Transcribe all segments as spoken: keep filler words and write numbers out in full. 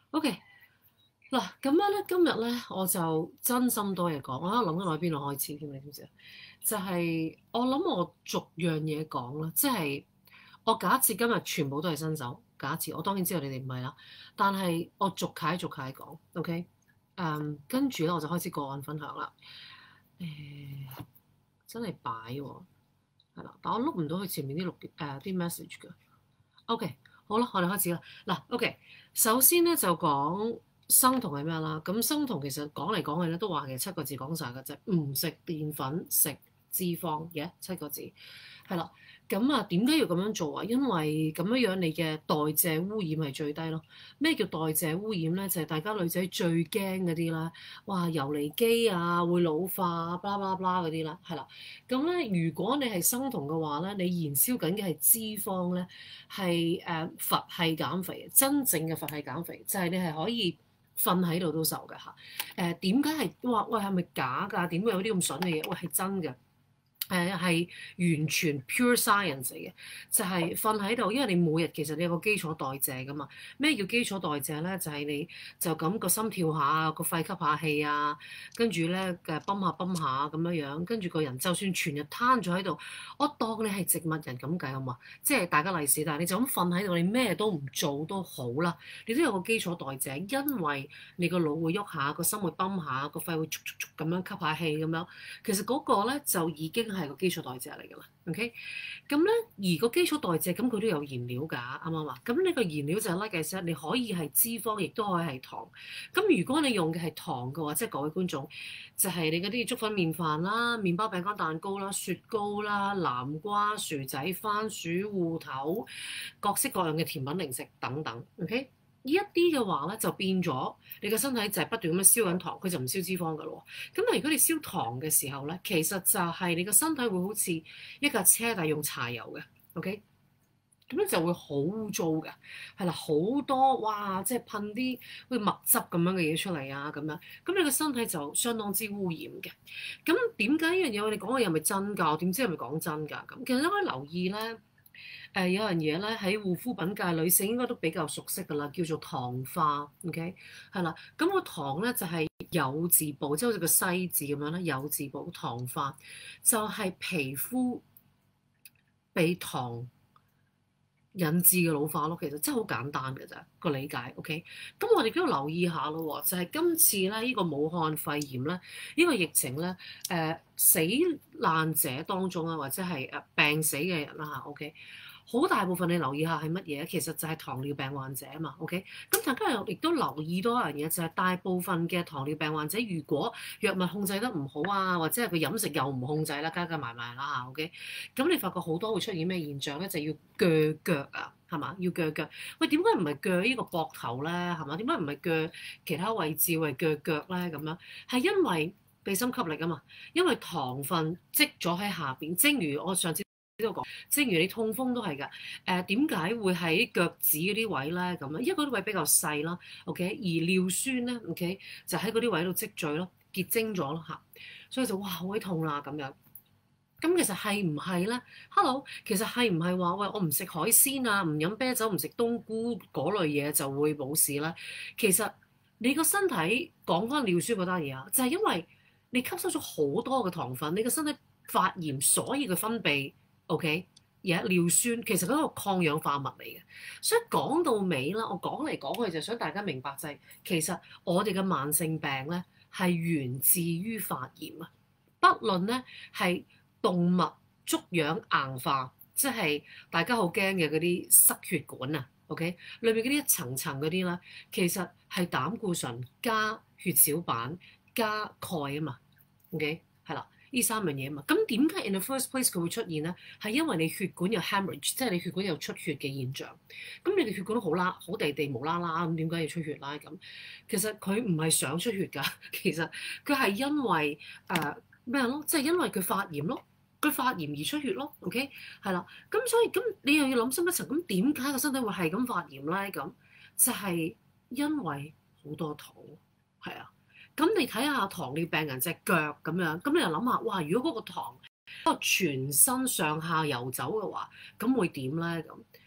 OK，嗱咁樣咧，今日咧我就真心多嘢講，我喺度諗緊我喺邊度開始添，你知唔知啊？就係、我諗我逐樣嘢講啦，即係我假設今日全部都係新手，假設我當然知道你哋唔係啦，但係我逐楷逐楷講，OK？誒、跟住咧我就開始個案分享啦。誒、真係擺喎，係啦，但我碌唔到佢前面啲錄誒啲 message 㗎。OK，好啦，我哋開始啦。嗱，OK，首先咧就講生酮係咩啦？咁生酮其實講嚟講去咧都話其實七個字講晒嘅啫，唔食澱粉，食脂肪嘅、yeah，七個字。係啦，咁啊點解要咁樣做啊？因為咁樣樣你嘅代謝污染係最低咯。咩叫代謝污染咧？就係、大家女仔最驚嗰啲啦，哇游離基啊，會老化啊，巴拉巴拉嗰啲啦，係啦。咁咧，如果你係生酮嘅話咧，你燃燒緊嘅係脂肪咧，係誒、呃、佛系減肥，真正嘅佛系減肥就係、是、你係可以瞓喺度都瘦㗎嚇。誒點解係話喂係咪假㗎？點會有啲咁筍嘅嘢？喂係真嘅。誒係完全 pure science 嚟嘅，就係瞓喺度，因為你每日其實你有個基礎代謝噶嘛。咩叫基礎代謝咧？就係、是、你就咁個心跳下，個肺吸下氣啊，跟住咧嘅泵下泵下咁樣樣，跟住個人就算全日攤咗喺度，我當你係植物人咁計好嘛？即係大家利是，但係你就咁瞓喺度，你咩都唔做都好啦，你都有個基礎代謝，因為你個腦會喐下，個心會泵下，個肺會速速速咁樣吸下氣咁樣。其實嗰個咧就已經係個基礎代謝嚟㗎啦，OK？咁咧而個基礎代謝咁佢都有燃料㗎，啱唔啱啊？咁呢個燃料就係 like I said，你可以係脂肪，亦都可以係糖。咁如果你用嘅係糖嘅話，即係各位觀眾，就係、是、你嗰啲粥粉麵飯啦、麵包、餅乾、蛋糕啦、雪糕啦、南瓜、薯仔、番薯、芋頭，各式各樣嘅甜品零食等等，OK？呢一啲嘅話咧，就變咗你個身體就係不斷咁樣燒緊糖，佢就唔燒脂肪㗎咯。咁但係如果你燒糖嘅時候咧，其實就係你個身體會好似一架車，但係用柴油嘅，OK？咁樣就會好污糟嘅，係啦，好多哇，即係噴啲好似墨汁咁樣嘅嘢出嚟啊，咁樣，咁你個身體就相當之污染嘅。咁點解呢樣嘢我哋講嘅又係咪真㗎？點知係咪講真㗎？咁其實你可以留意咧。誒、呃、有樣嘢咧喺護膚品界，女性應該都比較熟悉㗎啦，叫做糖化，OK 係啦。咁、個糖咧就係、是、酉字部，即係好似個西字咁樣啦，酉字部糖化就係、是、皮膚被糖引致嘅老化咯。其實真係好簡單嘅咋個理解，OK。咁我哋都要留意下咯，就係、是、今次咧呢、呢個武漢肺炎咧呢、呢個疫情咧誒、呃、死難者當中啊，或者係誒病死嘅人啦嚇，OK。好大部分你留意下係乜嘢？其實就係糖尿病患者啊嘛，OK？咁大家又亦都留意多一樣嘢，就係大部分嘅糖尿病患者，如果藥物控制得唔好啊，或者係佢飲食又唔控制啦，加加埋埋啦嚇，OK？咁你發覺好多會出現咩現象咧？就係要鋸腳啊，係嘛？要鋸腳。喂，點解唔係鋸呢個膊頭咧？係嘛？點解唔係鋸其他位置，為鋸腳咧？咁樣係因為地心吸力啊嘛，因為糖分積咗喺下邊，正如我上次都講，正如你痛風都係㗎。誒點解會喺腳趾嗰啲位咧咁樣？因為嗰啲位比較細啦，OK。而尿酸咧，OK 就喺嗰啲位度積聚咯，結晶咗咯嚇，所以就哇好鬼痛啦咁樣。咁其實係唔係咧？Hello，其實係唔係話喂我唔食海鮮啊，唔飲啤酒，唔食冬菇嗰類嘢就會冇事咧？其實你個身體講翻尿酸嗰單嘢啊，就係因為你吸收咗好多嘅糖分，你個身體發炎，所以佢分泌。OK，而家尿酸其實嗰個抗氧化物嚟嘅，所以講到尾啦，我講嚟講去就想大家明白就係，其實我哋嘅慢性病咧係源自於發炎啊，不論咧係動物粥樣硬化，即係大家好驚嘅嗰啲塞血管啊，OK，裏面嗰啲一層層嗰啲啦，其實係膽固醇加血小板加鈣啊嘛，OK，係啦。呢三樣嘢嘛，咁點解 in the first place 佢會出現咧？係因為你血管有 hemorrhage，即係你血管有出血嘅現象。咁你嘅血管都好啦，好地地無啦啦咁，點解要出血啦？咁其實佢唔係想出血㗎，其實佢係因為誒咩咯？即係因為佢發炎咯，佢發炎而出血咯。OK，係啦。咁所以咁你又要諗深一層，咁點解個身體會係咁發炎咧？咁就係因為好多糖，係啊。咁你睇下糖尿病人隻腳咁樣，咁你又諗下，哇！如果嗰個糖嗰個全身上下游走嘅話，咁會點咧？咁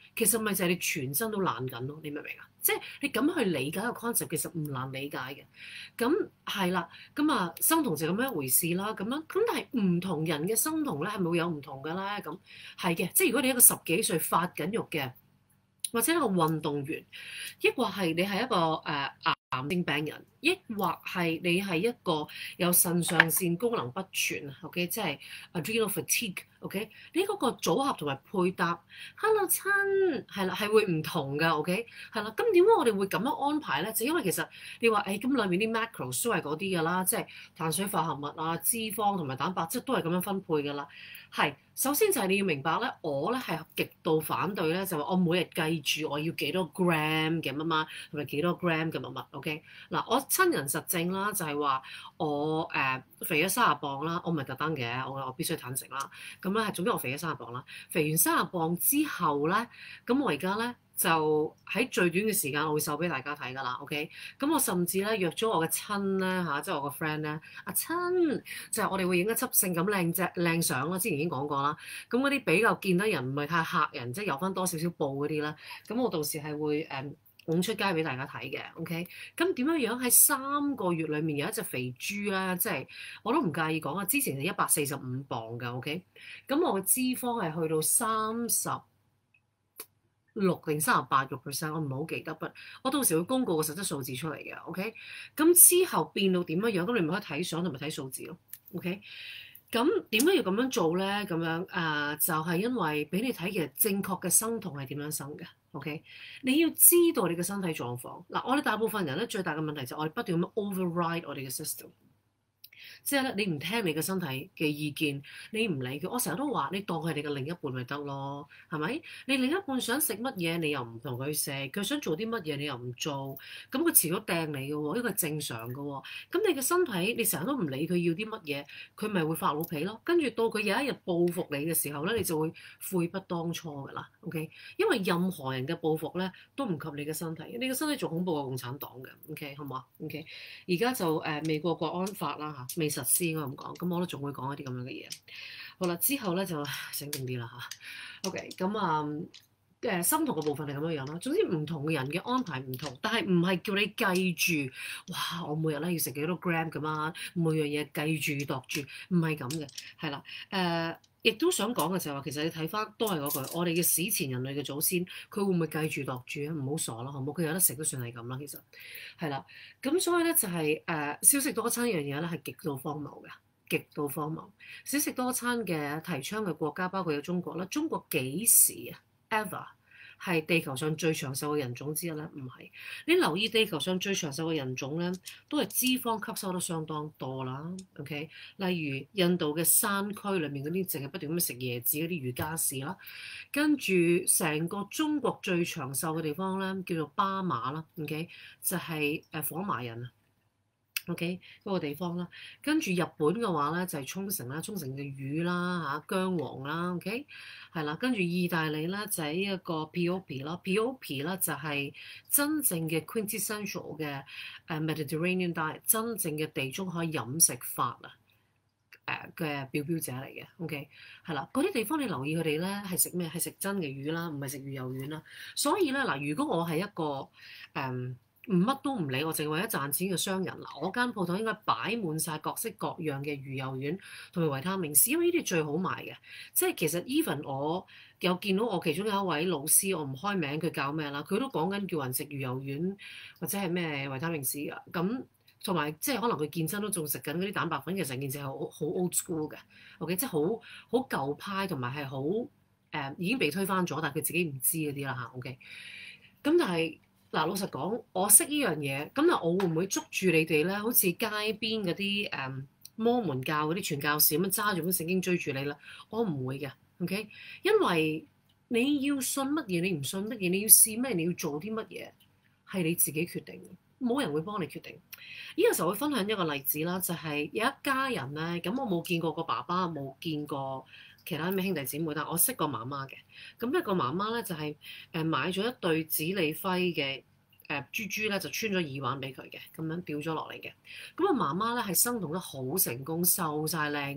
其實咪就係你全身都爛緊咯，你明唔明啊？即係你咁去理解個 concept，其實唔難理解嘅。咁係啦，咁啊生酮就咁樣一回事啦，咁樣咁但係唔同人嘅生酮咧係咪會有唔同嘅咧？咁係嘅，即係如果你一個十幾歲發緊肉嘅，或者一個運動員，抑或係你係一個誒、呃癌症病人，抑或係你係一個有腎上腺功能不全，OK，即係 adrenal fatigue，OK，你嗰個組合同埋配搭，hello 親，係啦，係會唔同㗎，OK，係啦，咁點解我哋會咁樣安排咧？就因為其實你話誒，咁裏面啲 macros 都係嗰啲㗎啦，即係碳水化合物啊、脂肪同埋蛋白質都係咁樣分配㗎啦。係，首先就係你要明白咧，我咧係極度反對咧，就話我每日計住我要幾多 gram 嘅乜乜，同埋幾多 gram 嘅乜乜，OK？嗱，我親人實證啦，就係話我誒、呃、肥咗三十磅啦，我唔係特登嘅，我我必須坦誠啦。咁咧係總之我肥咗三十磅啦，肥完三十磅之後咧，咁我而家咧。就喺最短嘅時間，我會瘦俾大家睇㗎啦，OK？咁我甚至咧約咗我嘅親咧嚇，即係我個 friend 咧，阿親就係、是、我哋會影一輯性感靚隻靚相啦，之前已經講過啦。咁嗰啲比較見得人唔係太嚇人，即係有翻多少少布嗰啲啦。咁我到時係會誒拱出街俾大家睇嘅，OK？咁點樣樣喺三個月裡面有一隻肥豬咧，即係我都唔介意講啊。之前係一百四十五磅㗎，OK？咁我嘅脂肪係去到三十六定三十八個 percent，我唔係好記得，不，我到時會公告個實質數字出嚟嘅，OK？咁之後變到點樣樣，咁你咪可以睇相同埋睇數字咯，OK？咁點解要咁樣做咧？咁樣誒、呃，就係、是、因為俾你睇其實正確嘅生酮係點樣生嘅，OK？你要知道你嘅身體狀況。嗱，我哋大部分人咧最大嘅問題就係我哋不斷咁樣 override 我哋嘅 system。即係咧，你唔聽你嘅身體嘅意見，你唔理佢。我成日都話，你當佢係你嘅另一半咪得咯，係咪？你另一半想食乜嘢，你又唔同佢食；佢想做啲乜嘢，你又唔做。咁佢遲早掟你嘅喎，呢個係正常嘅喎。咁你嘅身體，你成日都唔理佢要啲乜嘢，佢咪會發老脾咯。跟住到佢有一日報復你嘅時候咧，你就會悔不當初㗎啦。OK，因為任何人嘅報復咧都唔及你嘅身體，你嘅身體仲恐怖過共產黨嘅。OK，好唔好啊？OK，而家就誒、呃、美國國安法啦嚇，未實施應該咁講，咁我都仲會講一啲咁樣嘅嘢。好啦，之後咧就醒定啲啦嚇。OK，咁啊誒生酮嘅部分係咁樣樣啦。總之唔同嘅人嘅安排唔同，但係唔係叫你計住，哇！我每日咧要食幾多 gram 咁啊，每樣嘢計住度住，唔係咁嘅，係啦誒。亦都想講嘅就係話，其實你睇翻都係嗰句，我哋嘅史前人類嘅祖先，佢會唔會計住度住啊？唔好傻咯，好冇？佢有得食都算係咁啦，其實係啦。咁所以咧就係、是、誒、呃、少食多餐呢樣嘢咧係極度荒謬嘅，極度荒謬。少食多餐嘅提倡嘅國家包括有中國啦，中國幾時啊 ever 係地球上最長壽嘅人種之一咧？唔係。你留意地球上最長壽嘅人種咧，都係脂肪吸收得相當多啦。OK，例如印度嘅山區裏面嗰啲淨係不斷咁食椰子嗰啲瑜伽士啦，跟住成個中國最長壽嘅地方咧叫做巴馬啦。OK，就係誒火麻人啊。OK 嗰個地方啦，跟住日本嘅話咧就係、是、沖繩啦，沖繩嘅魚啦嚇，薑黃啦，OK 係啦，跟住意大利咧就係、是、一個 P.O.P 啦，P.O.P 咧就係、是、真正嘅 quintessential 嘅誒 Mediterranean diet，真正嘅地中海飲食法啊誒嘅表表者嚟嘅，OK 係啦，嗰啲地方你留意佢哋咧係食咩？係食真嘅魚啦，唔係食魚油丸啦，所以咧嗱，如果我係一個誒。嗯唔乜都唔理，我淨係為咗賺錢嘅商人嗱，我間鋪頭應該擺滿晒各式各樣嘅魚油丸同埋維他命 C，因為呢啲最好賣嘅。即係其實 even 我有見到我其中有一位老師，我唔開名，佢教咩啦？佢都講緊叫人食魚油丸或者係咩維他命 C 㗎。咁同埋即係可能佢健身都仲食緊嗰啲蛋白粉，其實成件事係好好 old school 嘅。OK，即係好好舊派同埋係好誒已經被推翻咗，但係佢自己唔知嗰啲啦嚇。OK，咁但係。嗱，老實講，我識呢樣嘢，咁嗱，我會唔會捉住你哋咧？好似街邊嗰啲誒摩門教嗰啲傳教士咁樣揸住本聖經追住你啦？我唔會嘅 ，OK？因為你要信乜嘢，你唔信乜嘢，你要試咩，你要做啲乜嘢，係你自己決定嘅，冇人會幫你決定。呢個時候會分享一個例子啦，就係有一家人咧，咁我冇見過個爸爸，冇見過其他咩兄弟姊妹，但係我識個媽媽嘅。咁一個媽媽咧就係誒買咗一對子李輝嘅誒珠珠咧，就穿咗耳環俾佢嘅，咁樣掉咗落嚟嘅。咁啊媽媽咧係生酮得好成功，瘦晒靚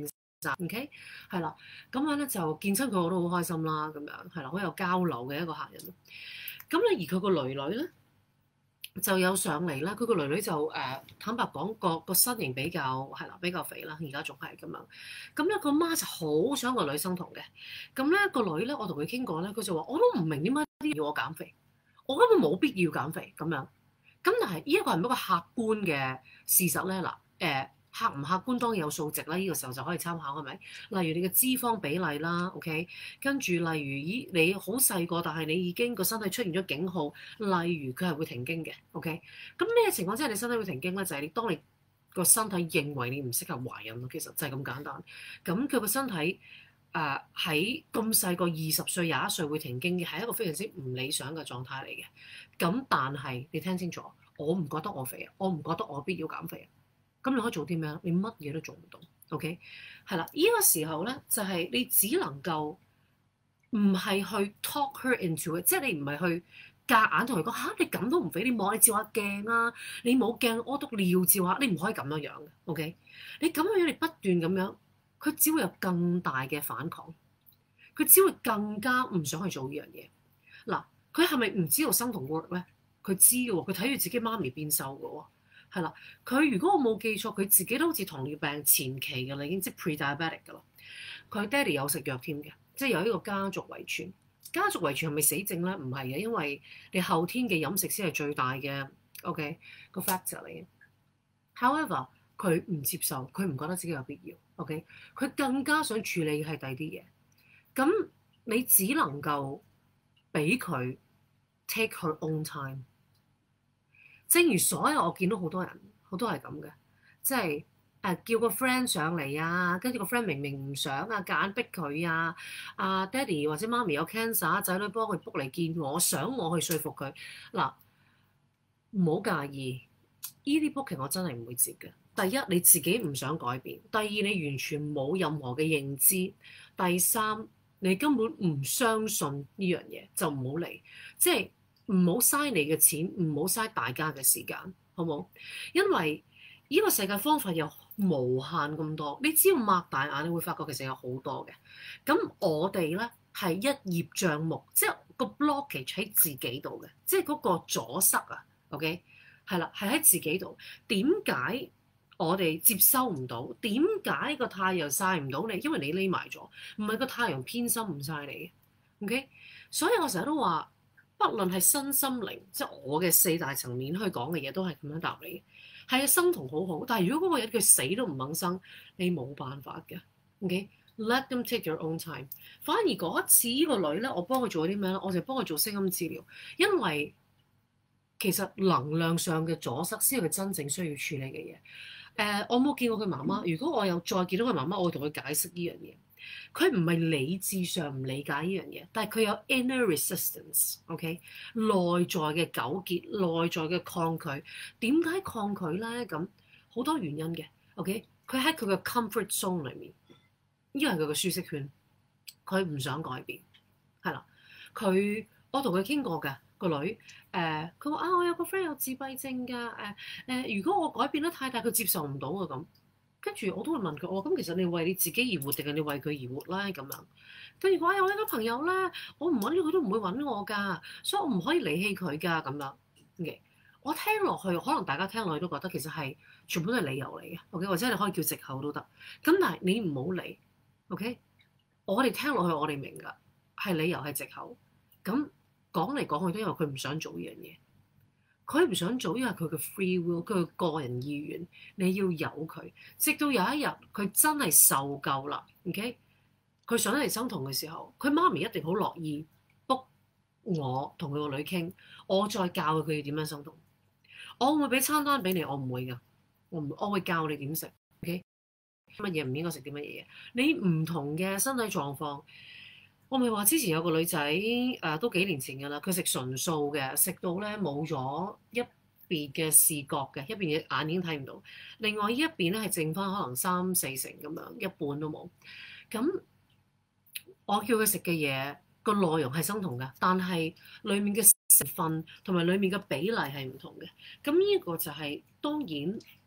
OK 係啦，咁樣咧就見親佢我都好開心啦，咁樣係啦，好有交流嘅一個客人。咁咧而佢個女女咧就有上嚟啦，佢個女女就誒、呃、坦白講個個身形比較係啦比較肥啦，而家仲係咁樣。咁咧個媽就好想個女生酮嘅，咁咧個女咧我同佢傾過咧，佢就話我都唔明點解啲要我減肥，我根本冇必要減肥咁樣。咁但係呢一個係一個客觀嘅事實咧嗱誒。呃客唔客觀當然有數值啦，呢、這個時候就可以參考係咪？例如你嘅脂肪比例啦 ，OK，跟住例如咦你好細個，但係你已經個身體出現咗警號，例如佢係會停經嘅 OK，咁咩情況之下你身體會停經咧？就係、是、你當你個身體認為你唔適合懷孕咯，其實就係咁簡單。咁佢個身體誒喺咁細個二十歲廿一歲會停經嘅，係一個非常之唔理想嘅狀態嚟嘅。咁但係你聽清楚，我唔覺得我肥啊，我唔覺得我必要減肥啊。咁你可以做啲咩？你乜嘢都做唔到，OK？係啦，呢個時候咧就係你只能夠唔係去 talk her into it，即係你唔係去夾硬同佢講嚇，你咁都唔肥，你望你照下鏡啊，你冇鏡屙督尿照下，你唔可以咁樣樣嘅，OK？你咁樣樣你不斷咁樣，佢只會有更大嘅反抗，佢只會更加唔想去做呢樣嘢。嗱，佢係咪唔知道生酮 work 咧？佢知嘅喎，佢睇住自己媽咪變瘦嘅喎。係啦，佢如果我冇記錯，佢自己都好似糖尿病前期嘅啦，已經即係 pre-diabetic 嘅啦。佢爹哋有食藥添嘅，即係有呢個家族遺傳。家族遺傳係咪死症咧？唔係嘅，因為你後天嘅飲食先係最大嘅 OK 個 factor 嚟嘅。However，佢唔接受，佢唔覺得自己有必要 OK，佢更加想處理嘅係第啲嘢。咁你只能夠俾佢 take her own time。正如所有我見到好多人，好多係咁嘅，即係誒、呃、叫個 friend 上嚟啊，跟住個 friend 明明唔想啊，夾硬逼佢啊，啊爹哋或者媽咪有 cancer，仔女幫佢 book 嚟見我，想我去說服佢。嗱，唔好介意，呢啲 booking 我真係唔會接嘅。第一，你自己唔想改變；第二，你完全冇任何嘅認知；第三，你根本唔相信呢樣嘢，就唔好嚟，即係。唔好嘥你嘅錢，唔好嘥大家嘅時間，好冇？因為呢個世界方法有無限咁多，你只要擘大眼，你會發覺其實有好多嘅。咁我哋咧係一葉障目，即係個 blockage 喺自己度嘅，即係嗰個阻塞啊。OK，係啦，係喺自己度。點解我哋接收唔到？點解個太陽曬唔到你？因為你匿埋咗，唔係個太陽偏心唔曬你嘅。OK，所以我成日都話。不論係身心靈，即係我嘅四大層面去講嘅嘢，都係咁樣答你嘅。係啊，生酮好好，但係如果嗰個人佢死都唔肯生，你冇辦法嘅。OK，let them take your own time。反而嗰一次呢個女咧，我幫佢做啲咩咧？我就幫佢做聲音治療，因為其實能量上嘅阻塞先係佢真正需要處理嘅嘢。誒、呃，我冇見過佢媽媽。如果我有再見到佢媽媽，我會同佢解釋呢樣嘢。佢唔係理智上唔理解呢樣嘢，但係佢有 inner resistance，OK，、okay？ 內在嘅糾結、內在嘅抗拒。點解抗拒咧？咁好多原因嘅，OK，佢喺佢嘅 comfort zone 裏面，呢個係佢嘅舒適圈，佢唔想改變，係啦。佢我同佢傾過㗎個女，誒佢話啊，我有個 friend 有自閉症㗎，誒、呃、誒、呃，如果我改變得太大，佢接受唔到啊咁。跟住我都會問佢，我話咁其實你為你自己而活定係你為佢而活咧？咁樣跟住佢話：我有個朋友咧，我唔揾佢，佢都唔會揾我㗎，所以我唔可以離棄佢㗎。咁樣嘅，我聽落去，可能大家聽落去都覺得其實係全部都係理由嚟嘅，OK，或者你可以叫藉口都得。咁但係你唔好理 OK，我哋聽落去我哋明㗎，係理由係藉口。咁講嚟講去都因為佢唔想做呢樣嘢。佢唔想做，因為佢嘅 free will，佢嘅個人意願，你要由佢。直到有一日，佢真係受夠啦，OK？佢上嚟生酮嘅時候，佢媽咪一定好樂意 book 我同佢個女傾，我再教佢佢要點樣生酮。我會唔會俾餐單俾你？我唔會㗎，我唔，我會教你點食，OK？乜嘢唔應該食啲乜嘢嘢？你唔同嘅身體狀況。我咪話之前有個女仔誒、呃，都幾年前㗎啦。佢食純素嘅，食到咧冇咗一邊嘅視覺嘅，一邊嘅眼已經睇唔到。另外呢一邊咧係剩翻可能三四成咁樣，一半都冇。咁我叫佢食嘅嘢個內容係相同嘅，但係裡面嘅成分同埋裡面嘅比例係唔同嘅。咁呢個就係、是、當然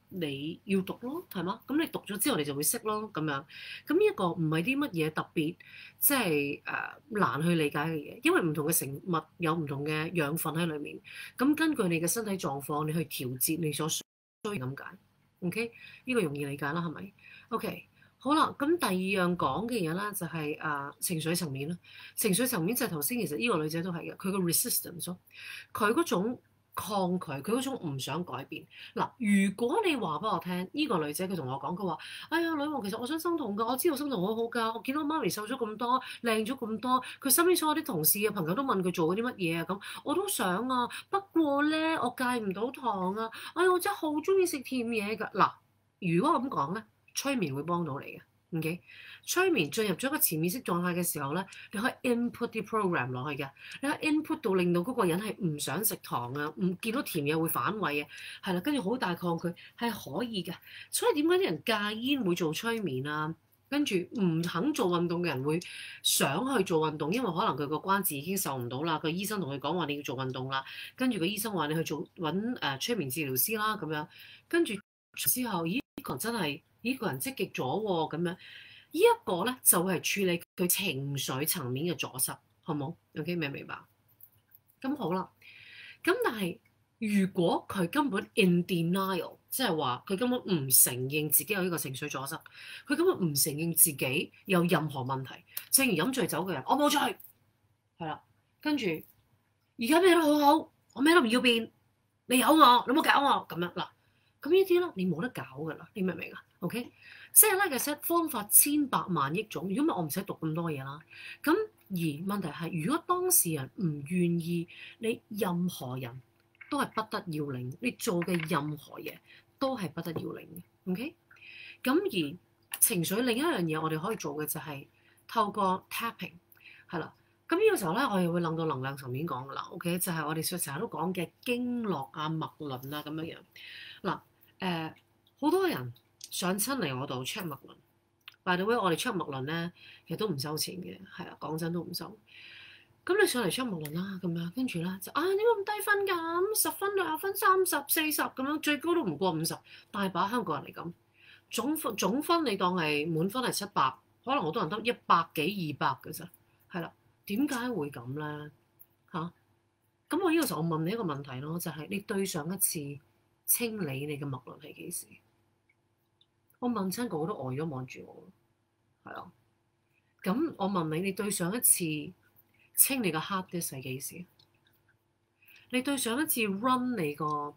你要讀咯，係嘛？咁你讀咗之後你就會識咯，咁樣。咁呢一個唔係啲乜嘢特別，即係誒難去理解嘅嘢，因為唔同嘅食物有唔同嘅養分喺裡面。咁根據你嘅身體狀況，你去調節你所需咁解。OK，呢個容易理解啦，係咪 OK？好啦，咁第二樣講嘅嘢啦，就係、是、誒、呃、情緒層面啦。情緒層面就係頭先，其實呢個女仔都係嘅，佢個 resistance 咯，佢嗰種抗拒，佢嗰種唔想改變。嗱，如果你話俾我聽，呢、這個女仔佢同我講，佢話：哎呀，女王，其實我想生酮㗎，我知道生酮好好㗎，我見到媽咪瘦咗咁多，靚咗咁多，佢身邊所有啲同事啊朋友都問佢做嗰啲乜嘢啊，咁我都想啊，不過咧我戒唔到糖啊，哎呀，我真係好中意食甜嘢㗎。嗱，如果我咁講咧，催眠會幫到你嘅，OK？催眠進入咗一個潛意識狀態嘅時候咧，你可以 input 啲 program 落去嘅，你可以 input 到令到嗰個人係唔想食糖啊，唔見到甜嘢會反胃啊，係啦，跟住好大抗拒係可以嘅。所以點解啲人戒煙會做催眠啊？跟住唔肯做運動嘅人會想去做運動，因為可能佢個關節已經受唔到啦。個醫生同佢講話你要做運動啦，跟住個醫生話你去做揾誒、呃、催眠治療師啦咁樣，跟住之後咦？呢個人真係呢個人積極咗喎，咁樣呢一個咧就係處理佢情緒層面嘅阻塞，好冇 OK？明唔明白？咁好啦，咁但係如果佢根本 in denial，即係話佢根本唔承認自己有呢個情緒阻塞，佢根本唔承認自己有任何問題。正如飲醉酒嘅人，我冇醉，係啦，跟住而家咩都好好，我咩都唔要變，你有我，你冇搞我咁樣嗱。咁呢啲咧，你冇得搞噶啦，你明唔明啊 ？OK，即係咧，其實方法千百萬億種，如果唔係我唔使讀咁多嘢啦。咁而問題係，如果當事人唔願意，你任何人都係不得要領，你做嘅任何嘢都係不得要領嘅。OK，咁而情緒另一樣嘢，我哋可以做嘅就係透過 tapping， 係啦。咁呢個時候咧，我又會諗到能量層面講噶啦。OK，就係我哋成日都講嘅經絡啊、脈輪啊咁樣樣嗱。誒好、uh, 多人上親嚟我度 check 脈輪，by the way，我哋 check 脈輪咧，其實都唔收錢嘅，係啊，講真都唔收。咁你上嚟 check 脈輪啦，咁樣跟住咧就啊點解咁低分㗎？十分、廿分、三十、四十咁樣，最高都唔過五十，大把香港人嚟咁。總分總分你當係滿分係七百，可能好多人得一百幾二百嘅咋，係啦。點解會咁咧？嚇、啊？咁我呢個時候我問你一個問題咯，就係、是、你對上一次清理你嘅脈輪係幾時？我問親個個都呆咗望住我，係啊。咁我問你，你對上一次清你個 hard disk 係幾時？你對上一次 run 你個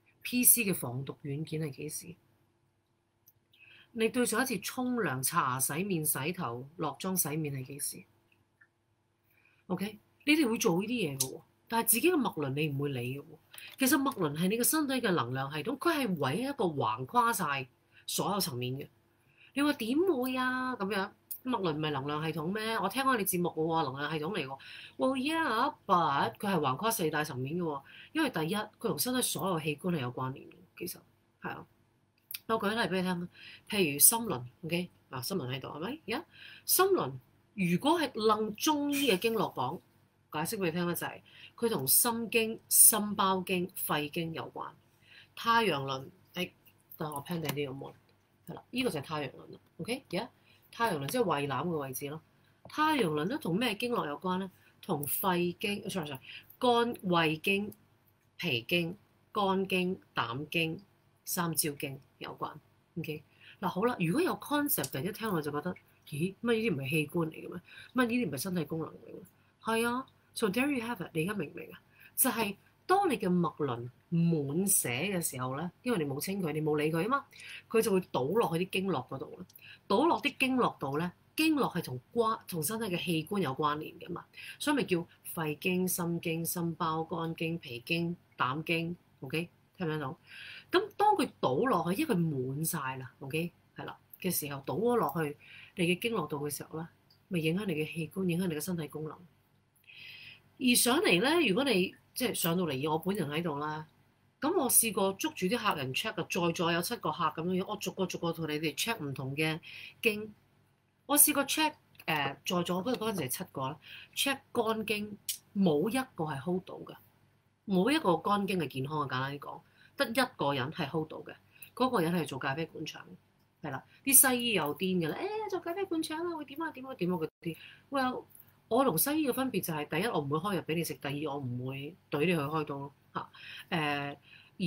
P C 嘅防毒軟件係幾時？你對上一次沖涼、刷牙、洗面、洗頭、落妝、洗面係幾時 ？OK，你哋會做呢啲嘢嘅喎。但係自己嘅脈輪你唔會理嘅喎，其實脈輪係你個身體嘅能量系統，佢係唯一一個橫跨晒所有層面嘅。你話點會啊？咁樣脈輪唔係能量系統咩？我聽過你節目嘅喎，能量系統嚟喎。Well yeah，but 佢係橫跨四大層面嘅喎，因為第一佢同身體所有器官係有關聯嘅，其實係啊。我舉例俾你聽，譬如心輪 ，OK 嗱，心輪喺度係咪？而家心輪如果係論中醫嘅經絡講。解釋俾你聽咧，就係佢同心經、心包經、肺經有關。太陽輪，誒、哎，等我 pen 定啲咁喎，係啦，呢個就係太陽輪啦。OK，而家太陽輪即係胃腩嘅位置咯。太陽輪咧同咩經絡有關咧？同肺經，sorry sorry，肝、胃經、脾經、肝經、膽經、三焦經有關。OK，嗱好啦，如果有 concept，一聽我就覺得，咦，乜呢啲唔係器官嚟嘅咩？乜呢啲唔係身體功能嚟嘅？係啊。So there you have it，你而家明唔明啊？就係、是、當你嘅脈輪滿瀉嘅時候咧，因為你冇清佢，你冇理佢啊嘛，佢就會倒落去啲經絡嗰度啦。倒落啲經絡度咧，經絡係同關同身體嘅器官有關聯嘅嘛，所以咪叫肺經、心經、心包、肝經、脾經、膽經。OK， 聽唔聽到？咁當佢倒落去，因為佢滿晒啦，OK 係啦嘅時候，倒咗落去你嘅經絡度嘅時候咧，咪影響你嘅器官，影響你嘅身體功能。而上嚟咧，如果你即係上到嚟，我本人喺度啦，咁我試過捉住啲客人 check 啊，在座有七個客咁樣樣，我逐個逐個同你哋 check 唔同嘅經。我試過 check 誒、呃，在座嗰嗰陣時係七個啦 ，check 肝經冇一個係 hold 到嘅，冇一個肝經係健康嘅，簡單啲講，得一個人係 hold 到嘅。 嗰個人係做咖啡館長，係啦，啲西醫又癲嘅啦，誒、欸、做咖啡館長啦，會點啊點啊點啊嗰啲。Well，我同西醫嘅分別就係、是、第一我唔會開藥俾你食，第二我唔會懟你去開刀咯嚇。誒、呃、而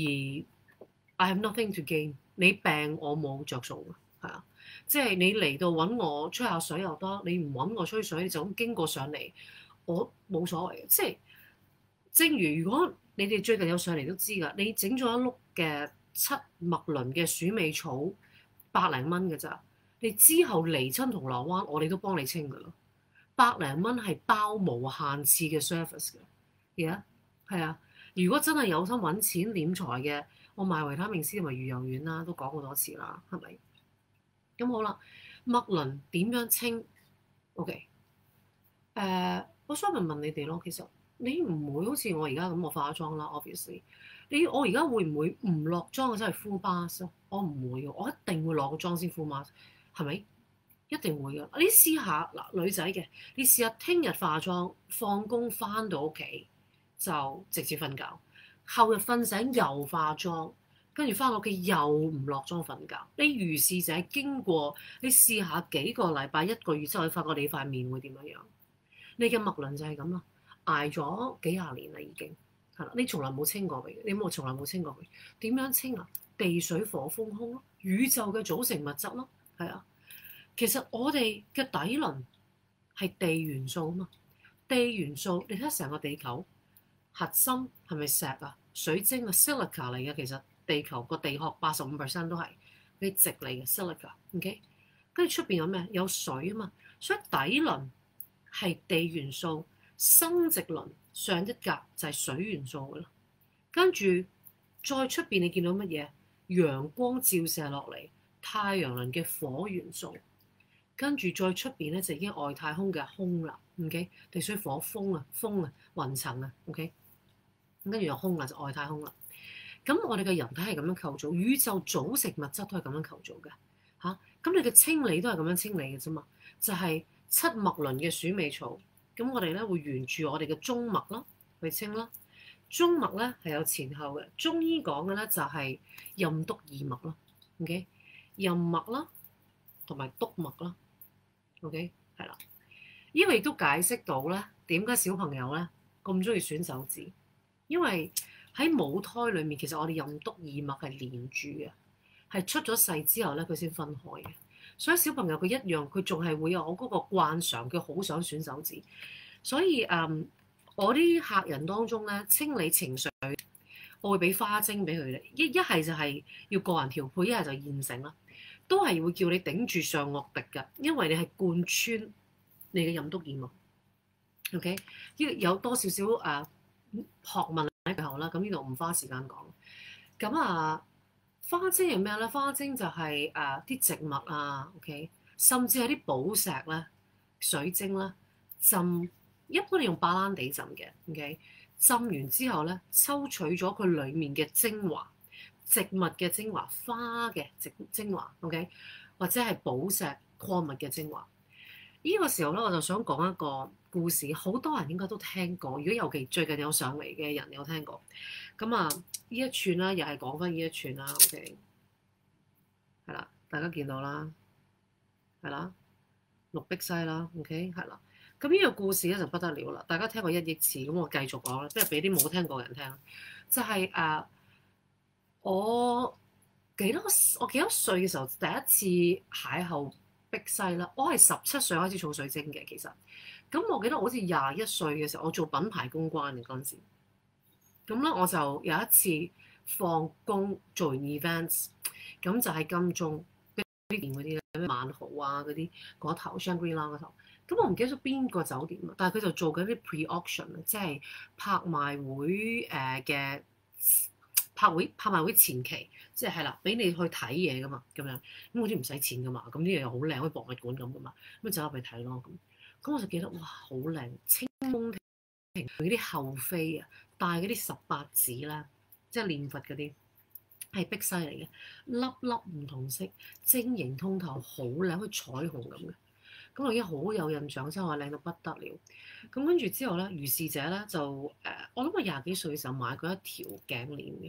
I have nothing to gain，你病我冇着數㗎，係啊，即係你嚟到揾我吹下水又得，你唔揾我吹水你就咁經過上嚟，我冇所謂嘅。即係正如如果你哋最近有上嚟都知㗎，你整咗一碌嘅七麥輪嘅鼠尾草百零蚊㗎咋，你之後嚟親銅鑼灣我哋都幫你清㗎咯，百零蚊係包無限次嘅 service 嘅，而家係啊，如果真係有心揾錢斂財嘅。我賣維他命 C 同埋魚油丸啦，都講好多次啦，係咪？咁好啦，麥輪點樣清 ？OK，誒、呃，我想問問你哋咯，其實你唔會好似我而家咁，我化妝啦，obviously。你我而家會唔會唔落妝嘅真係 full mask？我唔會嘅，我一定會落個妝先 full mask，係咪？一定會嘅。你試下嗱，女仔嘅，你試下聽日化妝，放工翻到屋企就直接瞓覺。後日瞓醒又化妝，跟住翻到屋企又唔落妝瞓覺。你如是者經過，你試下幾個禮拜、一個月之後，你發覺你塊面會點樣樣？你嘅麥輪就係咁啦，捱咗幾廿年啦已經，係啦，你從來冇清過佢，你冇從來冇清過佢。點樣清啊？地水火風空咯，宇宙嘅組成物質咯，係啊。其實我哋嘅底輪係地元素啊嘛，地元素你睇下成個地球。核心係咪石啊、水晶啊、silica 嚟嘅？其實地球個地殼八十五 percent 都係啲直嚟嘅 silica。OK， 跟住出邊有咩？有水啊嘛，所以底輪係地元素，生殖輪上一格就係水元素嘅啦。跟住再出邊你見到乜嘢？陽光照射落嚟，太陽輪嘅火元素。跟住再出邊咧就已經外太空嘅空啦。OK， 地水火風啊，風啊，雲層啊。OK。跟住又空啦，就外太空啦。咁我哋嘅人體係咁樣構造，宇宙組成物質都係咁樣構造嘅嚇。咁、啊、你嘅清理都係咁樣清理嘅啫嘛，就係、是、七麥輪嘅鼠尾草。咁我哋咧會沿住我哋嘅中脈啦去清啦。中脈咧係有前後嘅，中醫講嘅咧就係任督二脈咯。OK， 任脈啦，同埋督脈啦。OK， 係啦。呢個亦都解釋到咧點解小朋友咧咁中意選手指。因為喺母胎裏面，其實我哋任督二脈係連住嘅，係出咗世之後咧，佢先分開嘅。所以小朋友佢一樣，佢仲係會有我嗰個慣常，佢好想選手指。所以誒、嗯，我啲客人當中咧，清理情緒，我會俾花精俾佢哋。一一係就係要個人調配，一係就現成啦，都係會叫你頂住上顎敵㗎，因為你係貫穿你嘅任督二脈。OK，呢有多少少誒？呃學問喺背後啦，咁呢度唔花時間講。咁啊，花精係咩咧？花精就係誒啲植物啊 ，OK，甚至係啲寶石咧、水晶啦，浸一般你用白蘭地浸嘅 ，OK，浸完之後咧，抽取咗佢裡面嘅精華，植物嘅精華、花嘅精精華 ，OK，或者係寶石礦物嘅精華。呢、這個時候咧，我就想講一個故事，好多人應該都聽過。如果尤其最近有上嚟嘅人有聽過，咁啊，呢一串啦，又係講翻呢一串啦，OK，係啦，大家見到啦，係啦，綠碧西啦 ，OK，係啦。咁呢個故事咧就不得了啦，大家聽過一億次，咁我繼續講啦，即係俾啲冇聽過嘅人聽。就係、是、誒、uh, 我幾多我幾多歲嘅時候第一次邂逅碧西啦，我係十七歲開始儲水晶嘅，其實咁我記得我好似廿一歲嘅時候，我做品牌公關嘅嗰陣時，咁咧我就有一次放工做完 events，咁就喺金鐘啲店嗰啲咧，咩萬豪啊嗰啲嗰頭 Shangri-La 嗰頭，咁我唔記得咗邊個酒店啊，但係佢就做緊啲 pre-auction 啊，即係拍賣會誒嘅。拍會拍賣會前期，即係係啦，俾你去睇嘢噶嘛，咁樣咁嗰啲唔使錢噶嘛，咁啲嘢又好靚，好似博物館咁噶嘛，咁就入去睇咯。咁咁我就記得哇，好靚，清風亭嗰啲後妃啊，戴嗰啲十八子啦，即係念佛嗰啲係碧西嚟嘅，粒粒唔同色，晶瑩通透，好靚，好似彩虹咁嘅。咁我已經好有印象，真係話靚到不得了。咁跟住之後咧，如是者咧就誒，我諗我廿幾歲嘅時候買過一條頸鏈嘅。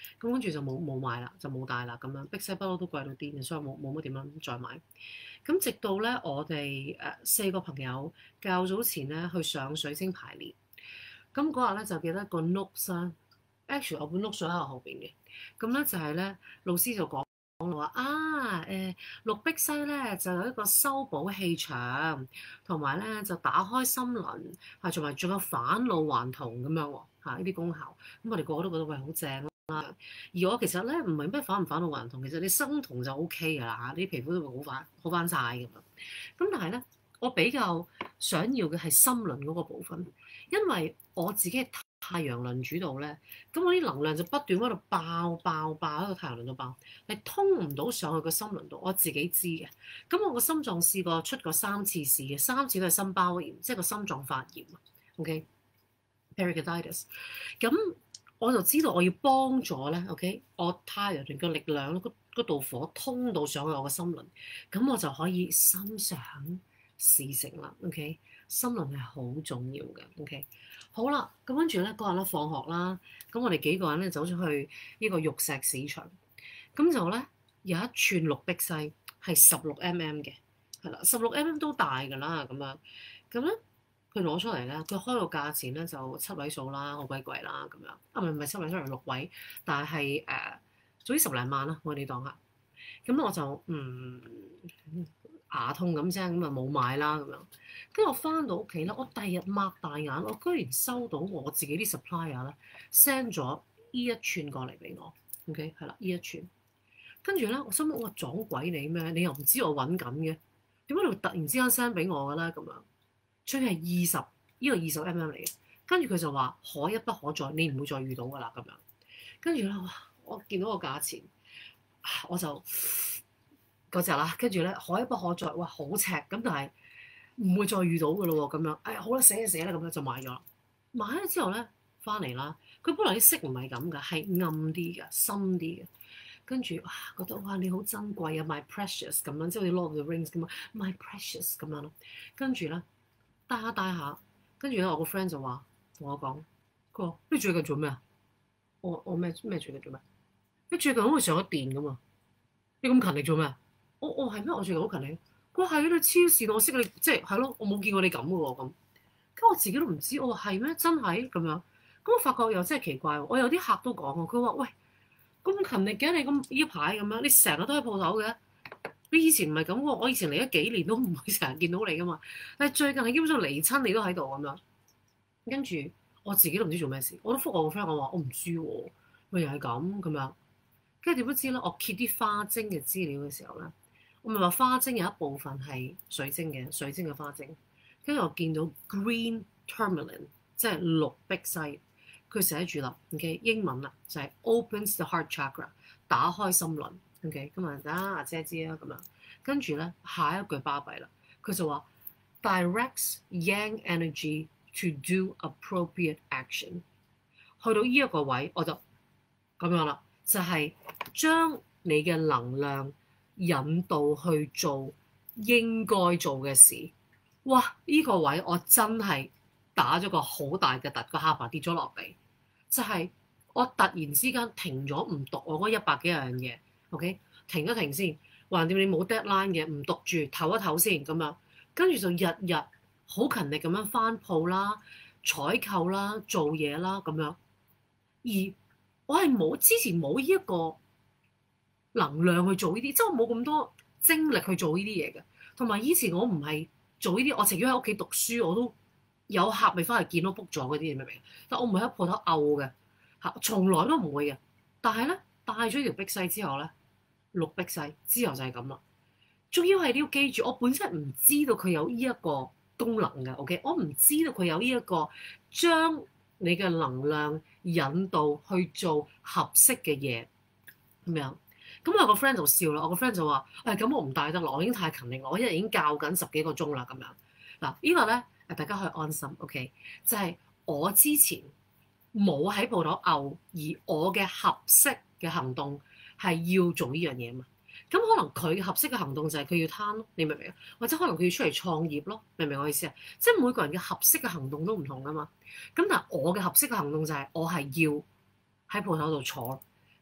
咁跟住就冇冇買啦，就冇帶啦咁樣。碧西不嬲都貴到癲嘅，所以冇冇乜點樣再買。咁直到咧我哋誒四個朋友較早前咧去上水晶排列，咁嗰日咧就記得個 notes 啦，actually 我本 notes 喺我後邊嘅，咁咧就係咧老師就講。話啊誒綠碧璽咧就有一個修補氣場，同埋咧就打開心輪，係同埋仲有返老還童咁樣喎嚇呢啲功效。咁我哋個個都覺得喂好正啦。而我其實咧唔係咩返唔返老還童，其實你生酮就 O K 㗎啦嚇，啲皮膚都會好翻好翻晒咁樣。咁但係咧，我比較想要嘅係心輪嗰個部分，因為我自己係太陽輪主導咧，咁我啲能量就不斷喺度爆爆爆喺個太陽輪度爆，係通唔到上去個心輪度，我自己知嘅。咁我個心臟試過出過三次事嘅，三次都係心包炎，即係個心臟發炎。OK，pericarditis。咁我就知道我要幫助咧，OK，我太陽輪嘅力量咧，嗰道火通到上去我個心輪，咁我就可以心想事成啦。OK，心輪係好重要嘅。OK。好啦，咁跟住咧嗰日咧放學啦，咁我哋幾個人咧走咗去呢個玉石市場，咁就咧有一串綠碧璽係十六 mm 嘅，係啦，十六 mm 都大㗎啦，咁樣，咁咧佢攞出嚟咧，佢開個價錢咧就七位數啦，好鬼貴啦，咁樣，啊唔係唔係七位數，係六位，但係誒，總之十零萬啦，我哋當下，咁我就嗯。牙痛咁聲，咁啊冇買啦咁樣。跟住我翻到屋企咧，我第日擘大眼，我居然收到我自己啲 supplier 咧 send 咗呢一串過嚟俾我。OK，係啦，呢一串。跟住咧，我心諗我撞鬼你咩？你又唔知我揾緊嘅，點解你會突然之間 send 俾我嘅咧？咁樣，最係二十，呢個二十 mm 嚟嘅。跟住佢就話可一不可再，你唔會再遇到㗎啦咁樣。跟住咧，哇！我見到個價錢，我就〜嗰隻啦，跟住咧可一不可再，哇好赤咁，但係唔會再遇到嘅咯喎，咁樣，哎呀好啦，寫就寫啦，咁樣就買咗啦。買咗之後咧，翻嚟啦，佢本來啲色唔係咁嘅，係暗啲嘅，深啲嘅。跟住哇，覺得哇你好珍貴啊 ，my precious 咁樣，即係好似 Lord of the Rings 咁啊，my precious 咁樣咯。跟住咧，戴下戴下，跟住咧我個 friend 就話同我講，佢話你最近做咩啊？我我咩咩最近做咩？你最近好似上咗電咁啊！你咁勤力做咩？我我係咩？我最近好勤力。佢話係你黐線，我識你，即係係咯，我冇見過你咁嘅喎咁。咁我自己都唔知，我話係咩？真係咁樣。咁我發覺又真係奇怪喎。我有啲客都講喎，佢話喂咁勤力嘅你咁呢排咁樣，你成日都喺鋪頭嘅。你以前唔係咁喎，我以前嚟咗幾年都唔會成日見到你噶嘛。但係最近係基本上嚟親你都喺度咁樣。跟住我自己都唔知做咩事，我都覆我個 friend，我話我唔知喎，咪又係咁咁樣。跟住點不知咧？我揭啲花精嘅資料嘅時候咧。我咪話花精有一部分係水晶嘅，水晶嘅花精。跟住我見到 green tourmaline，即係綠碧璽，佢寫住啦，OK 英文啦，就係 opens the heart chakra， 打開心輪。OK，咁啊，啊阿姐知啦咁樣。跟住咧下一句巴閉啦，佢就話 directs yang energy to do appropriate action。去到呢一個位我就咁樣啦，就係、是、將你嘅能量引導去做應該做嘅事。哇！呢、這個位我真係打咗個好大嘅突，個下巴跌咗落地。就係、是、我突然之間停咗唔讀我嗰一百幾樣嘢。OK， 停一停先，橫掂你冇 deadline 嘅，唔讀住，唞一唞先咁樣。跟住就日日好勤力咁樣返鋪啦、採購啦、做嘢啦咁樣。而我係冇之前冇呢一個能量去做呢啲，即係我冇咁多精力去做呢啲嘢嘅。同埋以前我唔係做呢啲，我情願喺屋企讀書，我都有客未翻嚟見到 book 咗嗰啲，你明唔明？但我唔係喺鋪頭嘔嘅嚇，從來都唔會嘅。但係咧帶咗條碧璽之後咧，綠碧璽之後就係咁啦。仲要係你要記住，我本身唔知道佢有呢一個功能嘅。OK，我唔知道佢有呢一個將你嘅能量引導去做合適嘅嘢咁樣。咁我個 friend 就笑啦，我個 friend 就話：誒、哎、咁我唔帶得啦，我已經太勤力啦，我一日已經教緊十幾個鐘啦咁樣。嗱，呢個咧誒大家可以安心 ，OK，就係我之前冇喺鋪頭嘔，而我嘅合適嘅行動係要做呢樣嘢嘛。咁可能佢合適嘅行動就係佢要攤咯，你明唔明啊？或者可能佢要出嚟創業咯，明唔明我意思啊？即係每個人嘅合適嘅行動都唔同噶嘛。咁但係我嘅合適嘅行動就係我係要喺鋪頭度坐。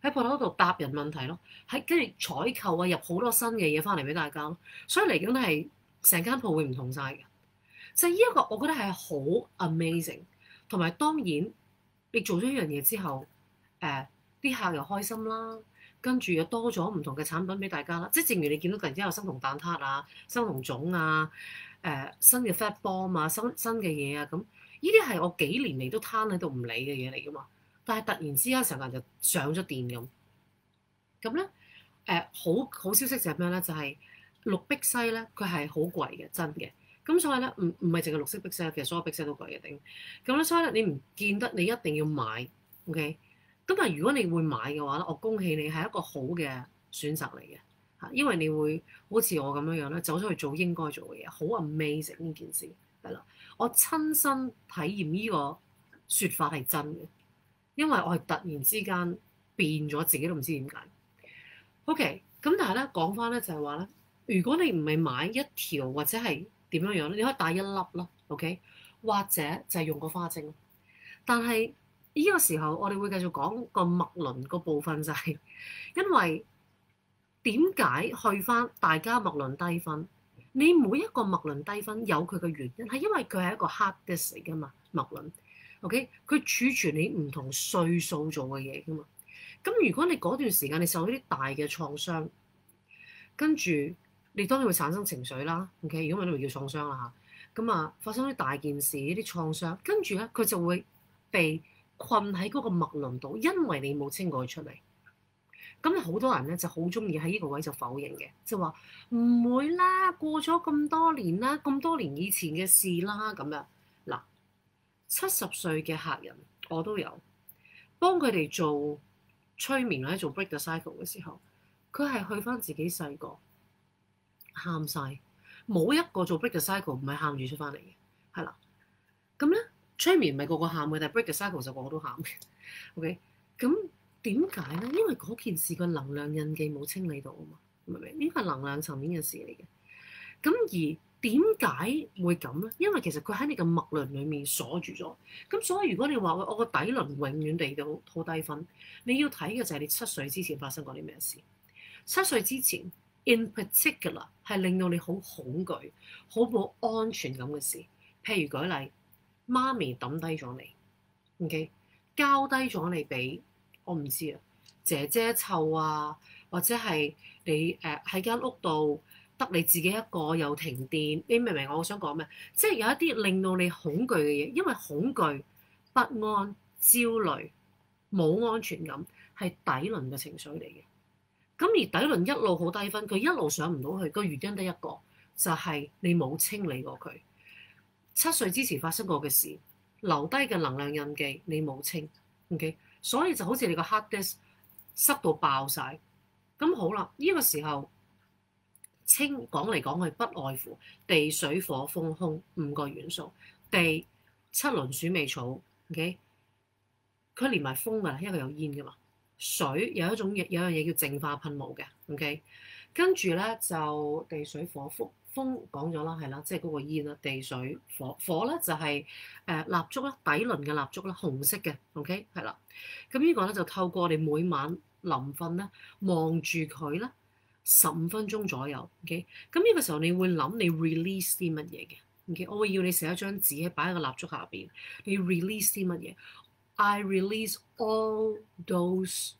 喺鋪頭度答人問題咯，喺跟住採購啊，入好多新嘅嘢翻嚟俾大家咯。所以嚟緊係成間鋪會唔同晒嘅。就係呢一個，我覺得係好 amazing。同埋當然你做咗一樣嘢之後，誒、呃、啲客又開心啦，跟住又多咗唔同嘅產品俾大家啦。即係正如你見到突然之間有生酮蛋撻啊、生酮粽啊、誒、呃、新嘅 fat bomb 啊、新新嘅嘢啊，咁呢啲係我幾年嚟都攤喺度唔理嘅嘢嚟噶嘛。但係突然之間成個人就上咗電咁。咁咧誒好好消息就係咩咧？就係、是、綠碧西咧，佢係好貴嘅，真嘅。咁所以咧，唔唔係淨係綠色碧西，其實所有碧西都貴嘅頂。咁咧，所以咧，你唔見得你一定要買，OK？咁啊，如果你會買嘅話咧，我恭喜你係一個好嘅選擇嚟嘅嚇，因為你會好似我咁樣樣咧，走出去做應該做嘅嘢，好 amazing 呢件事係啦。我親身體驗呢個説法係真嘅，因為我係突然之間變咗，自己都唔知點解。OK，咁但係咧講翻咧就係話咧，如果你唔係買一條或者係點樣樣咧？你可以帶一粒咯 ，OK？或者就係用個花精。但係呢個時候，我哋會繼續講個脈輪個部分，就係因為點解去翻大家脈輪低分？你每一個脈輪低分有佢嘅原因，係因為佢係一個 hard disk 嚟噶嘛，脈輪 OK？佢儲存你唔同歲數做嘅嘢噶嘛。咁如果你嗰段時間你受到啲大嘅創傷，跟住，你當然會產生情緒啦，OK？如果唔係都唔叫創傷啦嚇。咁啊，發生啲大件事，啲創傷，跟住咧佢就會被困喺嗰個脈輪度，因為你冇清過佢出嚟。咁好多人咧就好中意喺呢個位就否認嘅，就話唔會啦，過咗咁多年啦，咁多年以前嘅事啦咁樣。嗱，七十歲嘅客人我都有幫佢哋做催眠或者做 break the cycle 嘅時候，佢係去翻自己細個。喊晒，冇一個做 break the cycle 唔係喊住出翻嚟嘅，係啦。咁咧催眠唔係個個喊嘅，但係 break the cycle 就個個都喊嘅。OK，咁點解咧？因為嗰件事個能量印記冇清理到啊嘛，明唔明？呢個係能量層面嘅事嚟嘅。咁而點解會咁咧？因為其實佢喺你嘅脈輪裡面鎖住咗。咁所以如果你話我個底輪永遠地到好低分，你要睇嘅就係你七歲之前發生過啲咩事。七歲之前。In particular 係令到你好恐懼、好冇安全感嘅事，譬如舉例，媽咪抌低咗你 ，OK，交低咗你俾我唔知啊，姐姐湊啊，或者係你誒喺間屋度得你自己一個又停電，你明唔明我想講咩？即係有一啲令到你恐懼嘅嘢，因為恐懼、不安、焦慮、冇安全感係底輪嘅情緒嚟嘅。咁而底輪一路好低分，佢一路上唔到去，個原因得一個，就係你冇清理過佢。七歲之前發生過嘅事，留低嘅能量印記，你冇清 ，OK？所以就好似你個 hard disk 塞到爆晒。咁好啦，呢個時候清講嚟講去，不外乎地、水、火、風、空五個元素。地七輪鼠尾草 ，OK？佢連埋風㗎，因為有煙㗎嘛。水有一種嘢，有樣嘢叫淨化噴霧嘅 ，OK，跟住咧就地水火風，風講咗啦，係啦，即係嗰個煙啦，地水火火咧就係誒蠟燭啦，底輪嘅蠟燭啦，紅色嘅 ，OK，係啦，咁呢個咧就透過我哋每晚臨瞓咧望住佢咧十五分鐘左右 ，OK，咁呢個時候你會諗你 release 啲乜嘢嘅 ，OK，我會要你寫一張紙喺擺喺個蠟燭下邊，你 release 啲乜嘢？I release all those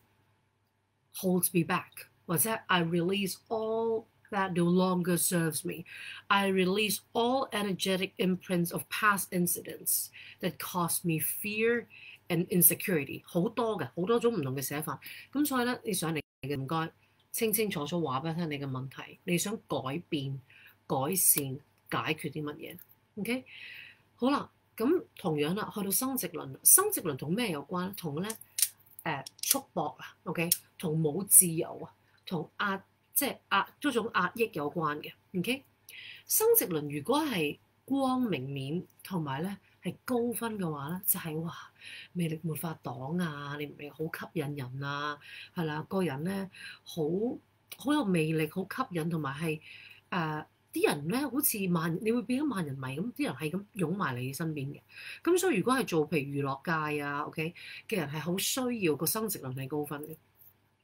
holds me back， 或者 I release all that no longer serves me. I release all energetic imprints of past incidents that caused me fear and insecurity。好多嘅，好多種唔同嘅寫法。咁所以咧，你上嚟嘅唔該，清清楚楚話俾我聽你嘅問題，你想改變、改善、解決啲乜嘢 ？OK， 好啦。咁同樣啦，去到生殖輪，生殖輪同咩有關？同咧誒束縛啊 ，OK，同冇自由啊，同壓即係壓嗰種壓抑有關嘅 ，OK。生殖輪如果係光明面同埋咧係高分嘅話咧，就係、是、哇魅力沒法擋啊！你唔係好吸引人啊，係啦，個人咧好好有魅力，好吸引，同埋係誒。呃啲人咧好似萬，你會變咗萬人迷咁，啲人係咁擁埋你身邊嘅。咁所以如果係做譬如娛樂界啊，OK 嘅人係好需要個生殖能力高分嘅。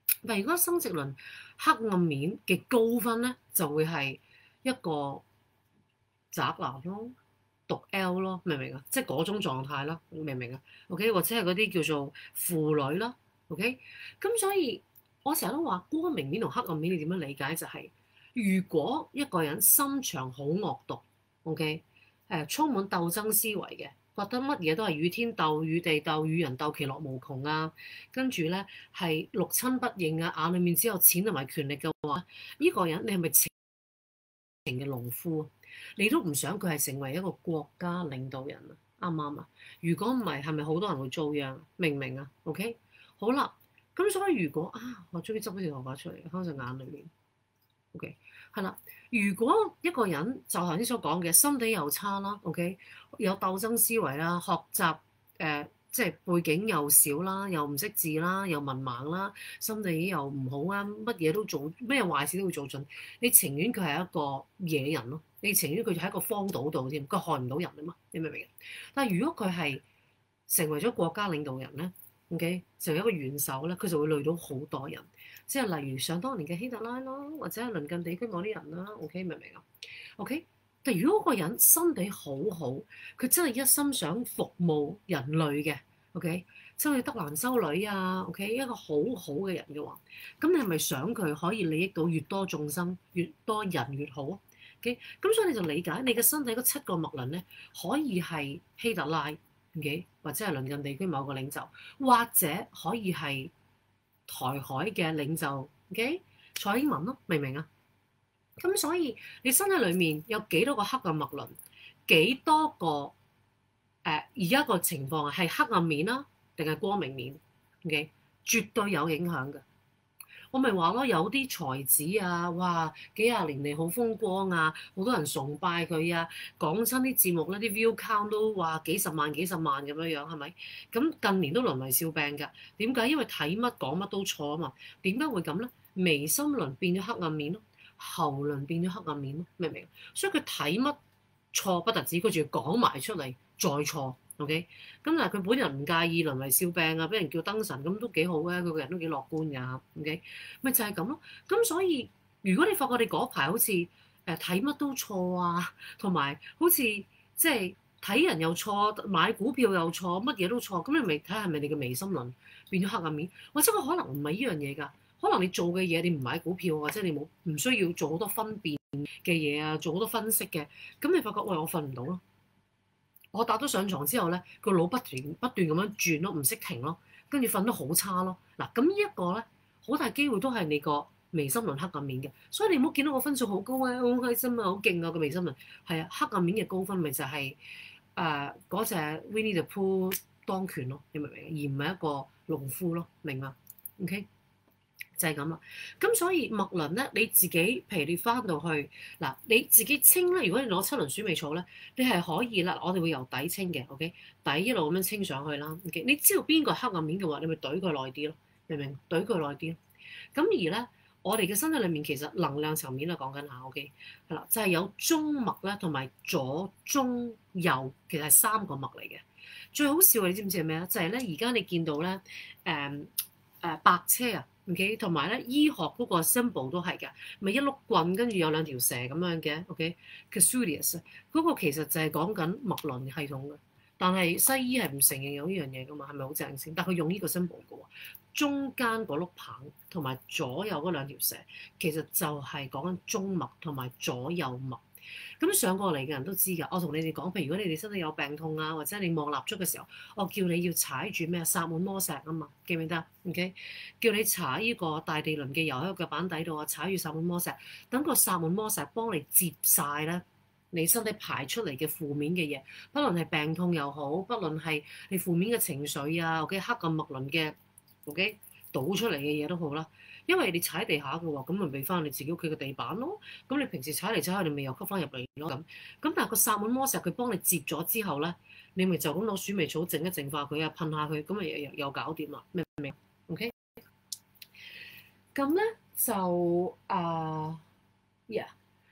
但係如果生殖輪黑暗面嘅高分咧，就會係一個宅男咯。讀 L 咯，明唔明啊？即係嗰種狀態啦，明唔明啊？OK，或者係嗰啲叫做腐女啦，OK。咁所以我成日都話光明面同黑暗面，你點樣理解？就係、是、如果一個人心腸好惡毒，OK，誒充滿鬥爭思維嘅，覺得乜嘢都係與天鬥、與地鬥、與人鬥，其樂無窮啊，跟住咧係六親不認啊，眼裡面只有錢同埋權力嘅話，呢、這個人你係咪情嘅農夫？你都唔想佢係成為一個國家領導人啊？啱唔啱啊？如果唔係，係咪好多人會遭殃？明唔明啊？OK，好啦，咁所以如果啊，我終於執咗條頭髮出嚟，喺隻眼裏面。OK，係啦。如果一個人就頭先所講嘅心地又差啦，OK，有鬥爭思維啦，學習誒。呃即係背景又少啦，又唔識字啦，又文盲啦，心地又唔好啊，乜嘢都做，咩壞事都會做盡。你情願佢係一個野人咯，你情願佢就喺一個荒島度添，佢害唔到人啊嘛，你明唔明？但係如果佢係成為咗國家領導人咧，OK，成為一個元首咧，佢就會累到好多人，即係例如想當年嘅希特拉咯，或者係鄰近地區某啲人啦，OK，明唔明啊？OK。但如果個人心地好好，佢真係一心想服務人類嘅 ，OK，真係德蘭修女啊 ，OK，一個好好嘅人嘅話，咁你係咪想佢可以利益到越多眾生、越多人越好啊？OK，咁所以你就理解你嘅身體嗰七個脈輪咧，可以係希特拉 OK，或者係鄰近地區某個領袖，或者可以係台海嘅領袖 OK，蔡英文咯，明唔明啊？咁所以你身體裏面有幾多個黑暗脈輪，幾多個誒？而家個情況係黑暗面啦，定係光明面？OK，絕對有影響嘅。我咪話咯，有啲才子啊，哇，幾廿年嚟好風光啊，好多人崇拜佢啊，講親啲節目咧，啲 view count 都話幾十萬、幾十萬咁樣樣，係咪？咁近年都淪為笑柄㗎。點解？因為睇乜講乜都錯啊嘛。點解會咁咧？眉心輪變咗黑暗面咯。喉輪變咗黑暗面咯，明唔明？所以佢睇乜錯不特止，佢仲要講埋出嚟再錯，OK？咁但係佢本人唔介意淪為笑柄啊，俾人叫燈神咁都幾好嘅，佢個人都幾樂觀㗎，OK？咪就係咁咯。咁所以如果你發覺你嗰排好似誒睇乜都錯啊，同埋好似即係睇人又錯，買股票又錯，乜嘢都錯，咁你咪睇下係咪你嘅眉心輪變咗黑暗面，或者佢可能唔係呢樣嘢㗎。可能你做嘅嘢，你唔買股票，或者你冇唔需要做好多分辨嘅嘢啊，做好多分析嘅，咁你發覺喂，我瞓唔到咯，我打咗上床之後咧，個腦不斷不斷咁樣轉咯，唔識停咯，跟住瞓得好差咯。嗱，咁呢一個咧，好大機會都係你個眉心輪黑暗面嘅，所以你唔好見到個分數好高啊，好開心啊，好勁啊個眉心輪，係啊，黑暗面嘅高分咪就係誒嗰隻 Winnie the Pooh 當權咯，你明唔明？而唔係一個農夫咯，明嘛 ？OK。就係咁啦，咁所以脈輪咧，你自己譬如你翻到去嗱，你自己清咧。如果你攞七輪鼠尾草咧，你係可以啦。我哋會由底清嘅 ，OK，底一路咁樣清上去啦。OK，你知道邊個黑暗面嘅話，你咪懟佢耐啲咯，明唔明？懟佢耐啲咯。咁而咧，我哋嘅身體裏面其實能量層面啊講緊下 OK 係啦，就係、是、有中脈咧，同埋左中右，其實係三個脈嚟嘅。最好笑嘅你知唔知係咩啊？就係咧，而家你見到咧，誒、嗯、誒、呃、白車啊。OK，同埋咧醫學嗰個 symbol 都係嘅，咪一碌棍跟住有兩條蛇咁樣嘅。OK，Caesareus 嗰個其實就係講緊脈輪系統嘅，但係西醫係唔承認有呢樣嘢噶嘛，係咪好正先？但係佢用呢個 symbol 嘅喎，中間嗰碌棒同埋左右嗰兩條蛇，其實就係講緊中脈同埋左右脈。咁上過嚟嘅人都知㗎，我同你哋講，譬如如果你哋身體有病痛啊，或者你望蠟燭嘅時候，我叫你要踩住咩薩滿魔石啊嘛，記唔記得 ？OK，叫你踩呢個大地輪嘅油喺個腳板底度啊，踩住薩滿魔石，等個薩滿魔石幫你接晒咧你身體排出嚟嘅負面嘅嘢，不論係病痛又好，不論係你負面嘅情緒啊，OK，黑暗脈輪嘅 OK 倒出嚟嘅嘢都好啦。因為你踩地下嘅喎，咁咪俾翻你自己屋企嘅地板咯。咁你平時踩嚟踩去，你咪又吸翻入嚟咯咁。咁但係個薩滿魔石佢幫你接咗之後咧，你咪就咁攞鼠尾草靜一靜化佢啊，噴下佢，咁咪又又搞掂啦。明唔明 ？OK。咁咧就啊，呀、uh, yeah，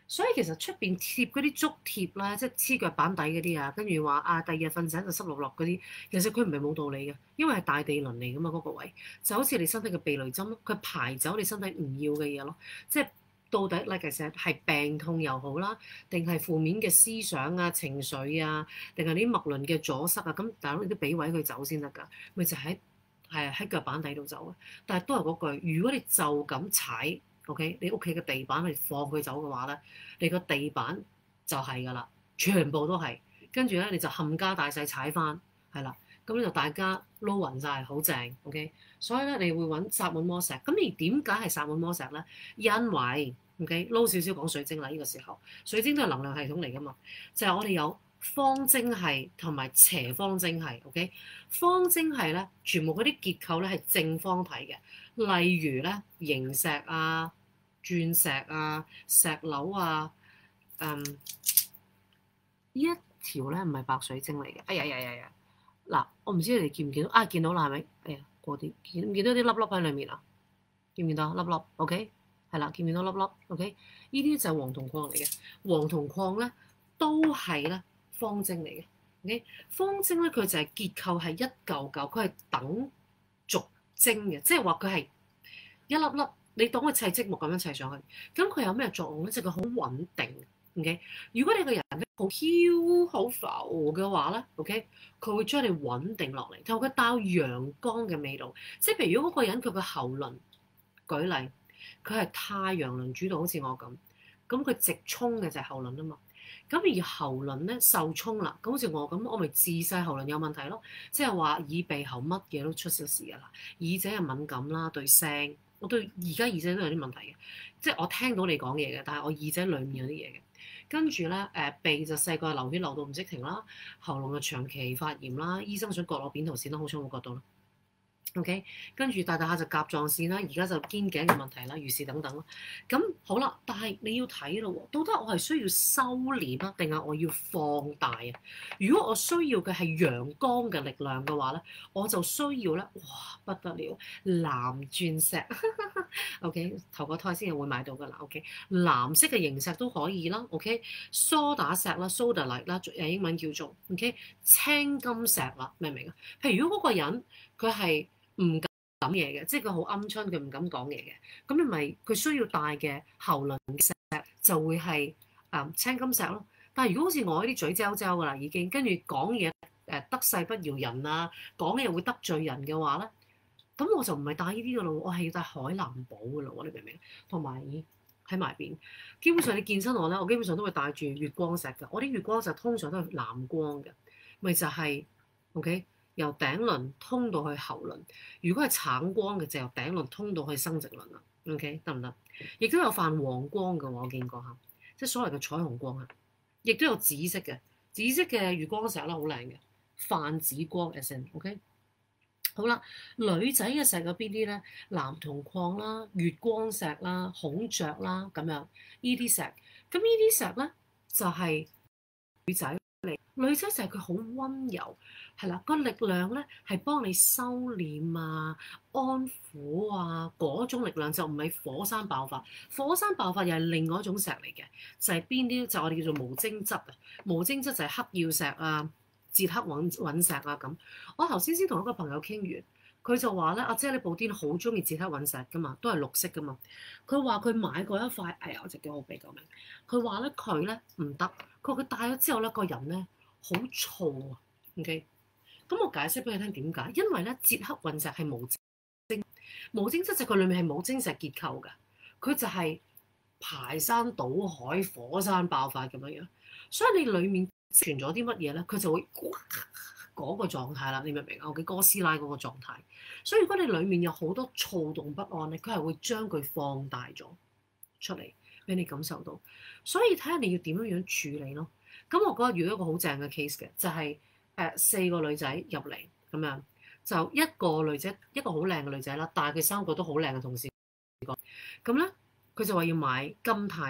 所以其實出邊貼嗰啲竹貼咧，即係黐腳板底嗰啲啊，跟住話啊，第二日瞓醒就濕漉漉嗰啲，其實佢唔係冇道理嘅，因為係大地輪嚟噶嘛嗰個位，就好似你身體嘅避雷針咯，佢排走你身體唔要嘅嘢咯，即係到底 like I said 係病痛又好啦，定係負面嘅思想啊、情緒啊，定係啲脈輪嘅阻塞啊，咁大佬你都俾位佢走先得㗎，咪就喺係喺腳板底度走啊，但係都係嗰句，如果你就咁踩。OK，你屋企嘅地板你放佢走嘅話咧，你個地板就係㗎啦，全部都係。跟住咧你就冚家大細踩翻，係啦。咁咧就大家撈勻晒，好正。OK，所以咧你會揾薩滿魔石。咁而點解係薩滿魔石咧？因為 OK 撈少少講水晶啦，呢個時候水晶都係能量系統嚟㗎嘛，就係我哋有方晶系同埋斜方晶系。OK，方晶系咧全部嗰啲結構咧係正方體嘅。例如咧，螢石啊、鑽石啊、石榴啊，嗯，呢一條咧唔係白水晶嚟嘅。哎呀呀呀呀！嗱，我唔知你哋見唔見到啊？見到啦，係咪？哎呀，嗰啲見唔見到啲粒粒喺裡面啊？見唔見到粒粒？OK，係啦，見唔見到粒粒？OK，呢啲就係黃銅礦嚟嘅。黃銅礦咧都係咧方晶嚟嘅。OK，方晶咧佢就係結構係一嚿嚿，佢係等軸晶嘅，即係話佢係一粒粒，你當佢砌積木咁樣砌上去。咁佢有咩作用咧？就係佢好穩定。OK，如果你個人咧好飄好浮嘅話咧，OK，佢會將你穩定落嚟，同佢帶有陽光嘅味道。即係譬如如果嗰個人佢個喉輪，舉例，佢係太陽輪主導，好似我咁，咁佢直衝嘅就係喉輪啊嘛。咁而喉輪咧受衝啦，咁好似我咁，我咪自細喉輪有問題咯，即係話耳鼻喉乜嘢都出少事㗎啦，耳仔又敏感啦，對聲，我對而家耳仔都有啲問題嘅，即係我聽到你講嘢嘅，但係我耳仔裡面有啲嘢嘅，跟住咧誒鼻就細個流血流到唔識停啦，喉嚨就長期發炎啦，醫生想割我扁桃腺都好彩冇割到啦。OK，跟住大大下就甲狀腺啦，而家就肩頸嘅問題啦，如是等等咯。咁好啦，但係你要睇咯喎，到底我係需要收斂啊，定係我要放大啊？如果我需要嘅係陽光嘅力量嘅話咧，我就需要咧，哇不得了，藍鑽石。OK，頭個胎先會買到㗎啦。OK，藍色嘅螢石都可以啦。OK，梳打石啦，sodalite啦，誒英文叫做 OK，青金石啦，明唔明啊？譬如如果嗰個人佢係唔敢講嘢嘅，即係佢好鵪鶉，佢唔敢講嘢嘅。咁你咪佢需要帶嘅喉輪石就會係誒青金石咯。但係如果好似我呢啲嘴嚼嚼噶啦，已經跟住講嘢誒得勢不饒人啊，講嘢會得罪人嘅話咧，咁我就唔係帶呢啲噶咯，我係要帶海藍寶噶咯，你明唔明？同埋喺埋邊，基本上你見親我咧，我基本上都會帶住月光石㗎。我啲月光石通常都係藍光嘅，咪就係、是、OK。由頂輪通到去喉輪，如果係橙光嘅就由頂輪通到去生殖輪啦。OK， 得唔得？亦都有泛黃光嘅，我見過嚇，即係所謂嘅彩虹光啊。亦都有紫色嘅，紫色嘅月光石啦，好靚嘅，泛紫光 as in OK。好啦，女仔嘅石有邊啲咧？藍銅礦啦、月光石啦、孔雀啦咁樣，呢啲石。咁呢啲石咧就係、是、女仔。女仔就係佢好溫柔，係啦，個力量咧係幫你收斂啊、安撫啊嗰種力量，就唔係火山爆發。火山爆發又係另外一種石嚟嘅，就係邊啲？就我哋叫做無晶質啊，無晶質就係黑曜石啊、捷克隕隕石啊咁。我頭先先同一個朋友傾完，佢就話咧：阿姐你部電好中意捷克隕石噶嘛，都係綠色噶嘛。佢話佢買過一塊，哎呀，我隻腳好鼻救命。佢話咧佢咧唔得，佢話佢戴咗之後咧個人咧。好燥啊 ，OK，咁我解釋俾你聽點解？因為咧，捷克隕石係無晶，無晶質就佢裡面係冇晶石結構嘅，佢就係排山倒海、火山爆發咁樣樣，所以你裡面存咗啲乜嘢咧，佢就會嗰、嗰個狀態啦，你明唔明啊？我嘅哥斯拉嗰個狀態，所以如果你裡面有好多躁動不安咧，佢係會將佢放大咗出嚟俾你感受到，所以睇下你要點樣樣處理咯。咁我覺得如果一個好正嘅 case 嘅，就係、是、誒、呃、四個女仔入嚟咁樣，就一個女仔一個好靚嘅女仔啦，但係佢三個都好靚嘅同事講，咁咧佢就話要買金太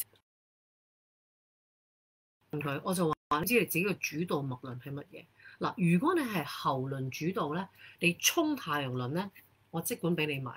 佢，我就話你知你自己嘅主導脈輪係乜嘢嗱？如果你係喉輪主導咧，你衝太陽輪咧，我即管俾你買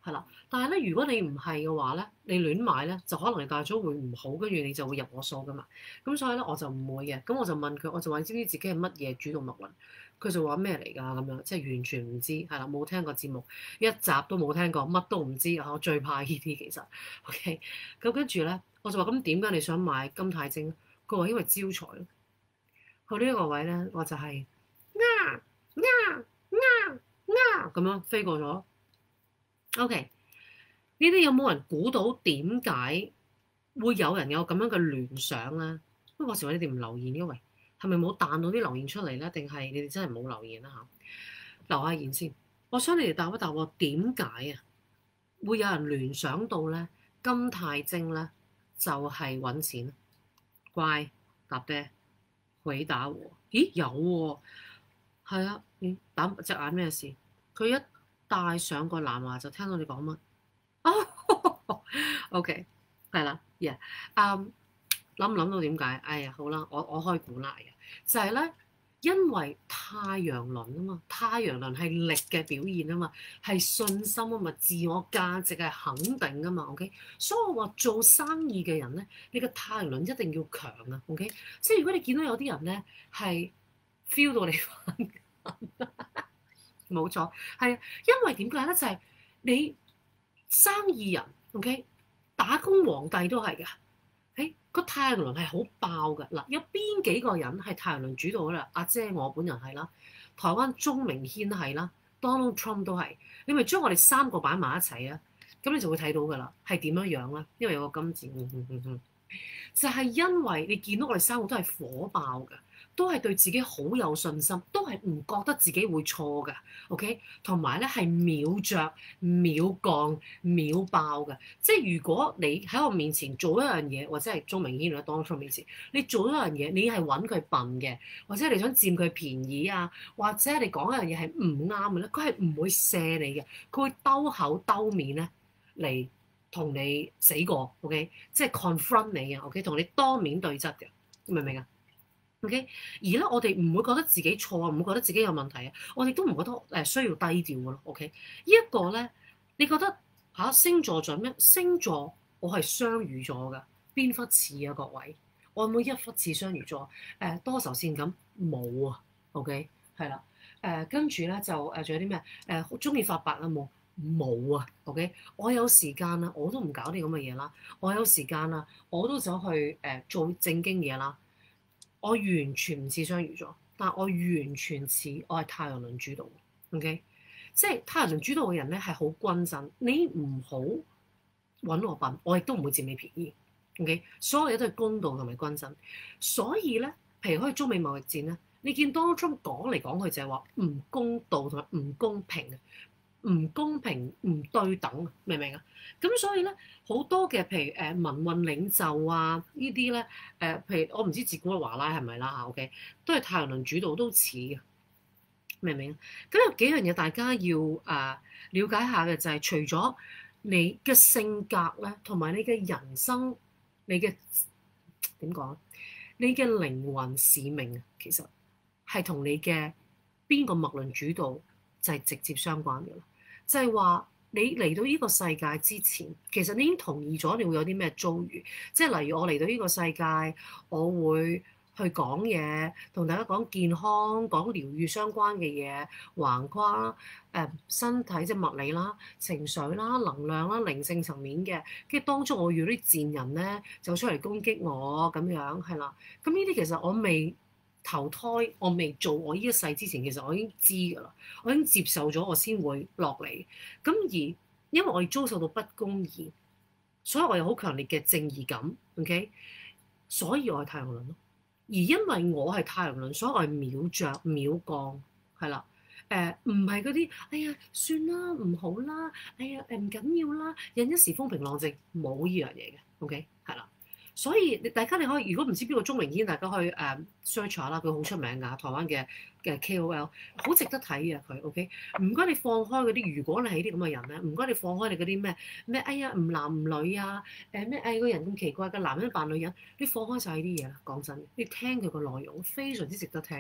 係啦。但係咧，如果你唔係嘅話咧，你亂買咧，就可能你帶咗會唔好，跟住你就會入我數噶嘛。咁所以咧，我就唔會嘅。咁我就問佢，我就話你知唔知自己係乜嘢主動脈輪？佢就話咩嚟㗎咁樣，即係完全唔知，係啦，冇聽過節目，一集都冇聽過，乜都唔知啊！我最怕呢啲其實，OK。咁跟住咧，我就話咁點解你想買金太精？佢話因為招財咯。去呢一個位咧，我就係啊啊啊啊咁樣飛過咗。OK，呢啲有冇人估到點解會有人有咁樣嘅聯想咧？不過嗰時話你哋唔留言，因為係咪冇彈到啲留言出嚟咧？定係你哋真係冇留言啦嚇？留下言先。我想你哋答一答我點解啊會有人聯想到咧金太精咧就係揾錢？乖，答爹，鬼打和。咦有喎、啊，係啊，咦打隻眼咩事？佢一戴上個藍牙就聽到你講乜？哦，OK，係啦，yeah，嗯，諗唔諗到點解？哎呀，好啦，我我開估啦嘅，就係咧，因為太陽輪啊嘛，太陽輪係力嘅表現啊嘛，係信心啊嘛，自我價值係肯定啊嘛，OK，所以我話做生意嘅人咧，你個太陽輪一定要強啊，OK，即係如果你見到有啲人咧係 feel 到你翻緊，冇錯，係啊，因為點解咧？就係你。生意人 OK，打工皇帝都係㗎。誒個太陽輪係好爆㗎嗱，有邊幾個人係太陽輪主導㗎啦？阿姐我本人係啦，台灣鍾明軒係啦 ，Donald Trump 都係。你咪將我哋三個擺埋一齊啊，咁你就會睇到㗎啦，係點樣樣咧？因為有個金字，嗯嗯嗯嗯，就係因為你見到我哋三個都係火爆㗎。都係對自己好有信心，都係唔覺得自己會錯㗎，OK？同埋咧係秒着、秒降、秒爆嘅。即係如果你喺我面前做一樣嘢，或者係鍾明軒喺當初面前，你做一樣嘢，你係揾佢笨嘅，或者你想佔佢便宜啊，或者你講一樣嘢係唔啱嘅咧，佢係唔會卸你嘅，佢會兜口兜面咧嚟同你死過 OK？即係 confront 你啊 OK？同你當面對質嘅，明唔明啊？OK，而咧我哋唔會覺得自己錯啊，唔會覺得自己有問題啊，我哋都唔覺得誒需要低調嘅咯。OK，呢一個咧，你覺得嚇、啊、星座準咩？星座我係雙魚座㗎，邊忽似啊各位？我有冇一忽似雙魚座？誒、呃、多愁善感冇啊。OK，係啦。誒跟住咧就誒仲有啲咩？誒中意發白啊冇？冇啊。OK，我有時間啊，我都唔搞啲咁嘅嘢啦。我有時間啊，我都走去誒、呃、做正經嘢啦。我完全唔似雙魚座，但我完全似我係太陽輪主導，OK？即係太陽輪主導嘅人咧係好均真，你唔好揾我笨，我亦都唔會佔你便宜，OK？所有嘢都係公道同埋均真，所以咧，譬如好似中美貿易戰咧，你見 Donald Trump 講嚟講去就係話唔公道同埋唔公平啊！唔公平、唔對等，明唔明啊？咁所以咧，好多嘅譬如誒民運領袖啊，呢啲咧誒，譬如我唔知哲古華拉係咪啦嚇 ，OK，都係太陽輪主導，都似嘅，明唔明啊？咁有幾樣嘢大家要誒、呃、了解下嘅就係、是，除咗你嘅性格咧，同埋你嘅人生，你嘅點講？你嘅靈魂使命啊，其實係同你嘅邊個脈輪主導就係直接相關嘅啦。就係話你嚟到呢個世界之前，其實你已經同意咗你會有啲咩遭遇。即係例如我嚟到呢個世界，我會去講嘢，同大家講健康、講療愈相關嘅嘢，橫跨誒、呃、身體即係物理啦、情緒啦、能量啦、靈性層面嘅。跟住當中我遇到啲賤人咧，就出嚟攻擊我咁樣，係啦。咁呢啲其實我未投胎，我未做我呢一世之前，其實我已經知㗎啦，我已經接受咗，我先會落嚟。咁而因為我哋遭受到不公義，所以我有好強烈嘅正義感。OK，所以我係太陽輪咯。而因為我係太陽輪，所以我係秒着秒降，係啦。誒唔係嗰啲，哎呀算啦，唔好啦，哎呀誒唔緊要啦，忍一時風平浪靜，冇呢樣嘢嘅。OK，係啦。所以你大家你可以，如果唔知邊個鍾明軒，大家可以誒 search 下啦，佢好出名㗎，台灣嘅嘅 K O L，好值得睇啊佢。OK，唔該你放開嗰啲，如果你係啲咁嘅人咧，唔該你放開你嗰啲咩咩，哎呀唔男唔女啊，誒咩哎個人咁奇怪嘅男人扮女人，你放開晒呢啲嘢啦。講真，你聽佢個內容非常之值得聽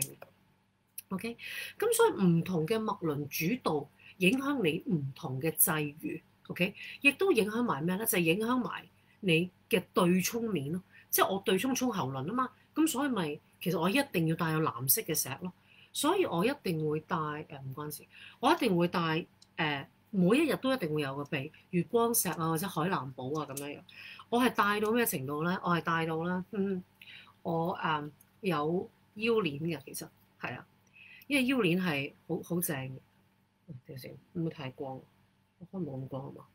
嘅。OK，咁所以唔同嘅脈輪主導影響你唔同嘅際遇。 OK，亦都影響埋咩咧？就係、影響埋你嘅對沖面咯。即係我對沖沖喉輪啊嘛，咁所以咪其實我一定要帶有藍色嘅石咯。所以我一定會帶誒唔關事，我一定會帶誒、呃、每一日都一定會有個備月光石啊或者海藍寶啊咁樣樣。我係帶到咩程度咧？我係帶到啦，嗯，我誒、呃、有腰鏈嘅，其實係啊，因為腰鏈係好好正嘅。等先，會唔會太光？我開冇咁光係嘛？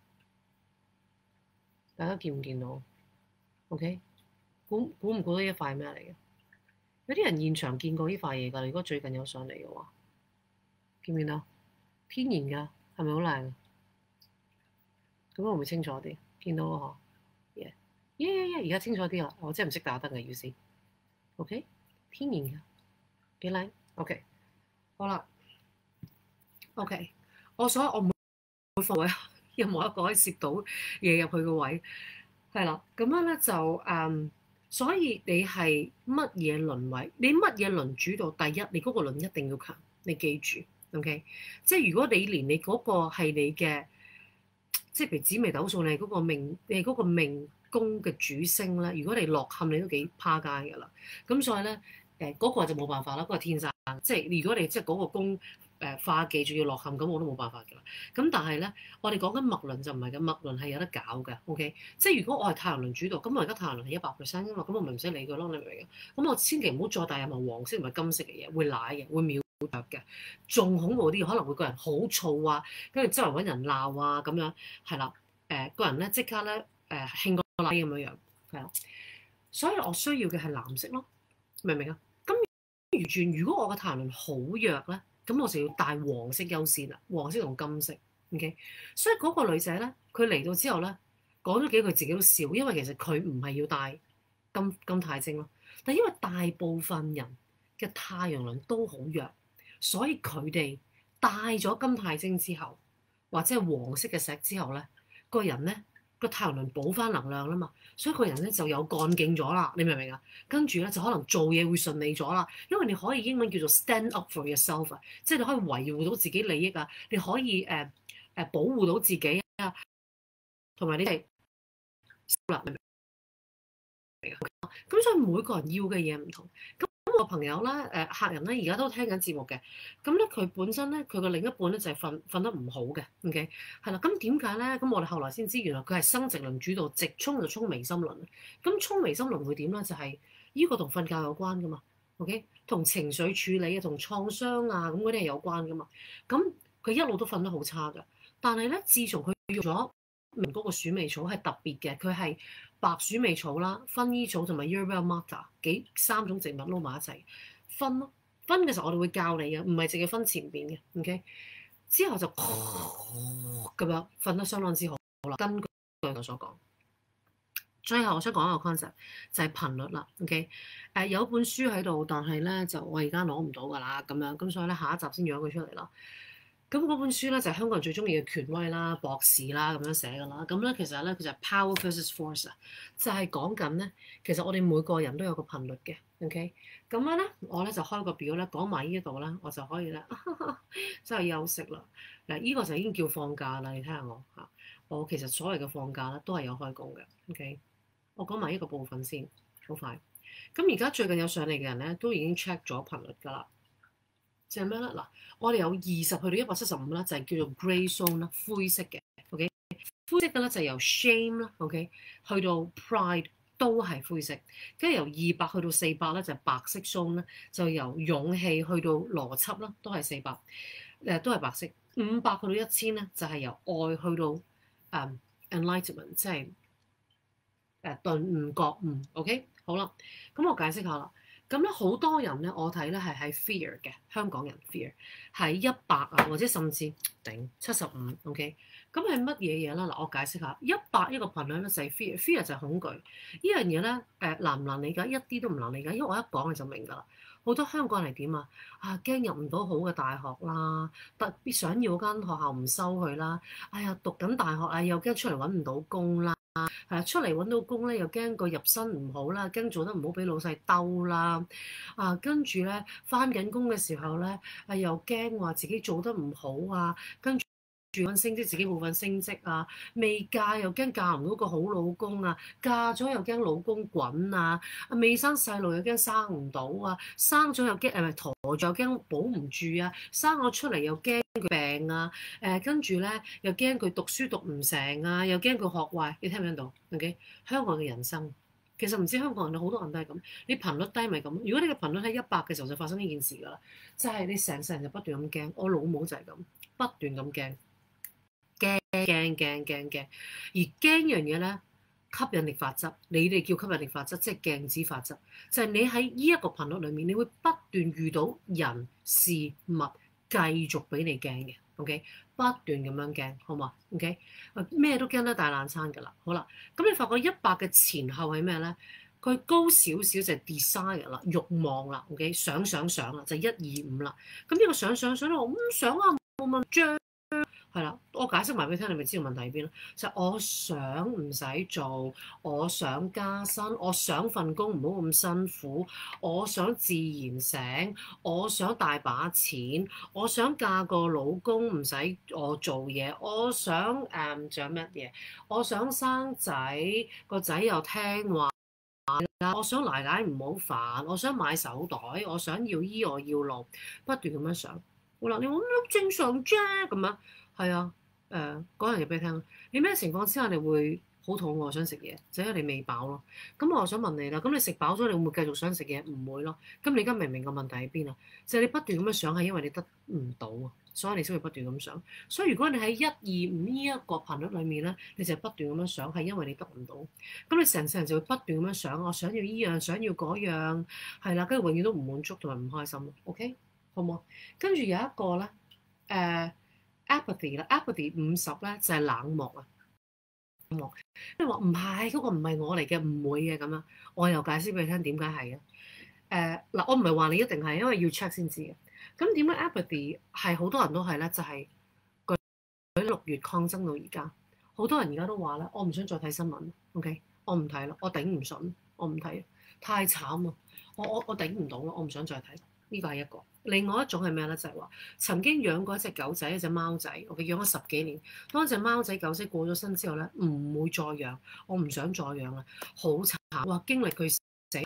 大家見唔見到 ？OK，估估唔估到一塊咩嚟嘅？有啲人現場見過呢塊嘢㗎。如果最近有上嚟嘅話，見唔見到？天然㗎，係咪好靚？咁會唔會清楚啲？見到咯嗬？耶耶耶！而家清楚啲啦。我真係唔識打燈嘅意思。OK，天然㗎，幾靚。OK，好啦。OK，我所以我唔會放位，任何一個可以攝到嘢入去嘅位，係啦。咁樣咧就誒、嗯，所以你係乜嘢輪位？你乜嘢輪主導？第一，你嗰個輪一定要強，你記住。OK，即係如果你連你嗰個係你嘅，即係譬如紫微斗數，你嗰個命，你嗰個命宮嘅主星咧，如果你落陷，你都幾趴街㗎啦。咁所以咧，誒、那、嗰個就冇辦法啦，嗰、那個天生。即係如果你即係嗰個宮。誒化忌仲要落陷，咁我都冇辦法㗎啦。咁但係咧，我哋講緊脈輪就唔係嘅，脈輪係有得搞嘅。OK，即係如果我係太陽輪主導，咁我而家太陽輪係一百 percent 㗎嘛，咁我咪唔使理佢咯，你明唔明啊？咁我千祈唔好再帶任何黃色同埋金色嘅嘢，會賴嘅，會秒腳嘅，仲恐怖啲，可能會個人好燥啊，跟住周圍揾人鬧啊咁樣，係啦，誒、呃、個人咧即刻咧誒興個拉咁樣樣，係啦，所以我需要嘅係藍色咯，明唔明啊？咁完全如果我個太陽輪好弱咧。咁我就要帶黃色優先啦，黃色同金色，OK。所以嗰個女仔咧，佢嚟到之後咧，講咗幾句自己都笑，因為其實佢唔係要帶金金太精咯，但因為大部分人嘅太陽輪都好弱，所以佢哋帶咗金太精之後，或者係黃色嘅石之後咧，個人咧。個太陽輪補翻能量啦嘛，所以個人咧就有幹勁咗啦，你明唔明啊？跟住咧就可能做嘢會順利咗啦，因為你可以英文叫做 stand up for yourself 啊，即係你可以維護到自己利益啊，你可以誒誒、呃呃、保護到自己啊，同埋你哋啦，明唔明啊？咁所以每個人要嘅嘢唔同。個朋友咧，誒客人咧，而家都聽緊節目嘅。咁咧，佢本身咧，佢個另一半咧就係瞓瞓得唔好嘅。OK，係啦。咁點解咧？咁我哋後來先知，原來佢係生殖輪主導，直衝就衝眉心輪。咁衝眉心輪會點咧？就係、是、呢個同瞓覺有關噶嘛。OK，同情緒處理啊，同創傷啊，咁嗰啲係有關噶嘛。咁佢一路都瞓得好差㗎。但係咧，自從佢用咗嗰個鼠尾草係特別嘅，佢係。白鼠尾草啦、薰衣草同埋 Yerba Mate 幾三種植物撈埋一齊分咯。分嘅時候我哋會教你嘅，唔係淨係分前邊嘅。OK，之後就咁樣瞓得相當之好啦。根據我所講，最後我想講一個 concept 就係頻率啦。OK，誒、呃、有本書喺度，但係咧就我而家攞唔到㗎啦。咁樣咁所以咧下一集先養佢出嚟啦。咁嗰本書咧就係、是、香港人最中意嘅權威啦、博士啦咁樣寫㗎啦。咁咧其實咧佢就係 Power versus Force 啊，就係講緊咧其實我哋每個人都有個頻率嘅。OK，咁樣咧我咧就開個表咧講埋呢一度咧，我就可以咧真係休息啦。嗱，呢個就已經叫放假啦。你睇下我嚇，我其實所謂嘅放假咧都係有開工嘅。OK，我講埋呢個部分先，好快。咁而家最近有上嚟嘅人咧都已經 check 咗頻率㗎啦。就係咩咧？嗱，我哋有二十去到一百七十五啦，就係叫做 grey zone 啦，灰色嘅。OK，灰色嘅咧就由 shame 啦，OK，去到 pride 都係灰色。跟住由二百去到四百咧就係白色 zone 啦，就由勇氣去到邏輯啦，都係四百，誒都係白色。五百去到一千咧就係由愛去到誒、um, enlightenment，即係誒頓悟覺悟。OK，好啦，咁我解釋下啦。咁咧好多人咧，我睇咧係喺 fear 嘅，香港人 fear 係一百啊，或者甚至頂七十五 OK。咁係乜嘢嘢咧？嗱，我解釋下，一百一個頻率咧就係 fear，fear 就係恐懼。呢樣嘢咧誒難唔難理解？一啲都唔難理解，因為我一講你就明㗎啦。好多香港人係點啊？啊驚入唔到好嘅大學啦，特別想要間學校唔收佢啦。哎呀，讀緊大學啊，又驚出嚟揾唔到工啦。係啊，出嚟揾到工咧，又驚個入身唔好啦，驚做得唔好俾老細兜啦。啊，跟住咧翻緊工嘅時候咧，啊又驚話自己做得唔好啊，跟住住揾升職，自己冇份升職啊，未嫁又驚嫁唔到個好老公啊，嫁咗又驚老公滾啊，未生細路又驚生唔到啊，生咗又驚誒咪陀咗又驚保唔住啊，生咗出嚟又驚佢病啊，誒跟住咧又驚佢讀書讀唔成啊，又驚佢學壞，你聽唔聽到 ？OK， 香港嘅人生。其實唔知香港人，好多人都係咁。你頻率低咪咁。如果你嘅頻率喺一百嘅時候，就發生呢件事㗎啦。就係、是、你成世人就不斷咁驚。我老母就係咁，不斷咁驚，驚驚驚驚驚。而驚樣嘢咧，吸引力法則，你哋叫吸引力法則，即係鏡子法則。就係、是、你喺呢一個頻率裡面，你會不斷遇到人事物繼續俾你驚嘅。OK，不斷咁樣驚，好嘛 ？OK，咩都驚得大爛餐㗎啦。好啦，咁你發覺一百嘅前後係咩咧？佢高少少就係 desire 啦，慾望啦。OK，想想想啦，就一二五啦。咁呢個想想想我唔想啊，冇問張。係啦，我解釋埋俾你聽，你咪知道問題喺邊咯？就係、我想唔使做，我想加薪，我想份工唔好咁辛苦，我想自然醒，我想大把錢，我想嫁個老公唔使我做嘢，我想誒仲有乜嘢？我想生仔，個仔又聽話。我想奶奶唔好煩，我想買手袋，我想要醫我要路，不斷咁樣想。好啦，你話咩正常啫咁樣，係啊，誒講樣嘢俾你聽。你咩情況之下你會好肚餓想食嘢？就因為你未飽咯。咁我想問你啦，咁你食飽咗，你會唔會繼續想食嘢？唔會咯。咁你而家明唔明個問題喺邊啊？就係、是、你不斷咁樣想，係因為你得唔到啊，所以你先會不斷咁想。所以如果你喺一二五呢一個頻率裡面咧，你就不斷咁樣想，係因為你得唔到。咁你成世人就會不斷咁樣想，我想要依樣，想要嗰樣，係啦，跟住永遠都唔滿足同埋唔開心。OK，好冇？跟住有一個咧，誒、呃、apathy 啦 ，apathy 五十咧就係、是、冷漠啊。冷漠，你話唔係嗰個唔係我嚟嘅，唔會嘅咁樣。我又解釋俾你聽點解係啊？誒、呃、嗱，我唔係話你一定係，因為要 check 先知嘅。咁點解 apathy 係好多人都係咧？就係佢六月抗爭到而家，好多人而家都話咧，我唔想再睇新聞。OK，我唔睇啦，我頂唔順，我唔睇，太慘啊！我我我頂唔到咯，我唔想再睇。呢個係一個。另外一種係咩咧？就係、是、話曾經養過一隻狗仔，一隻貓仔，我哋養咗十幾年。當隻貓仔狗仔過咗身之後咧，唔會再養，我唔想再養啦，好慘！哇，經歷佢死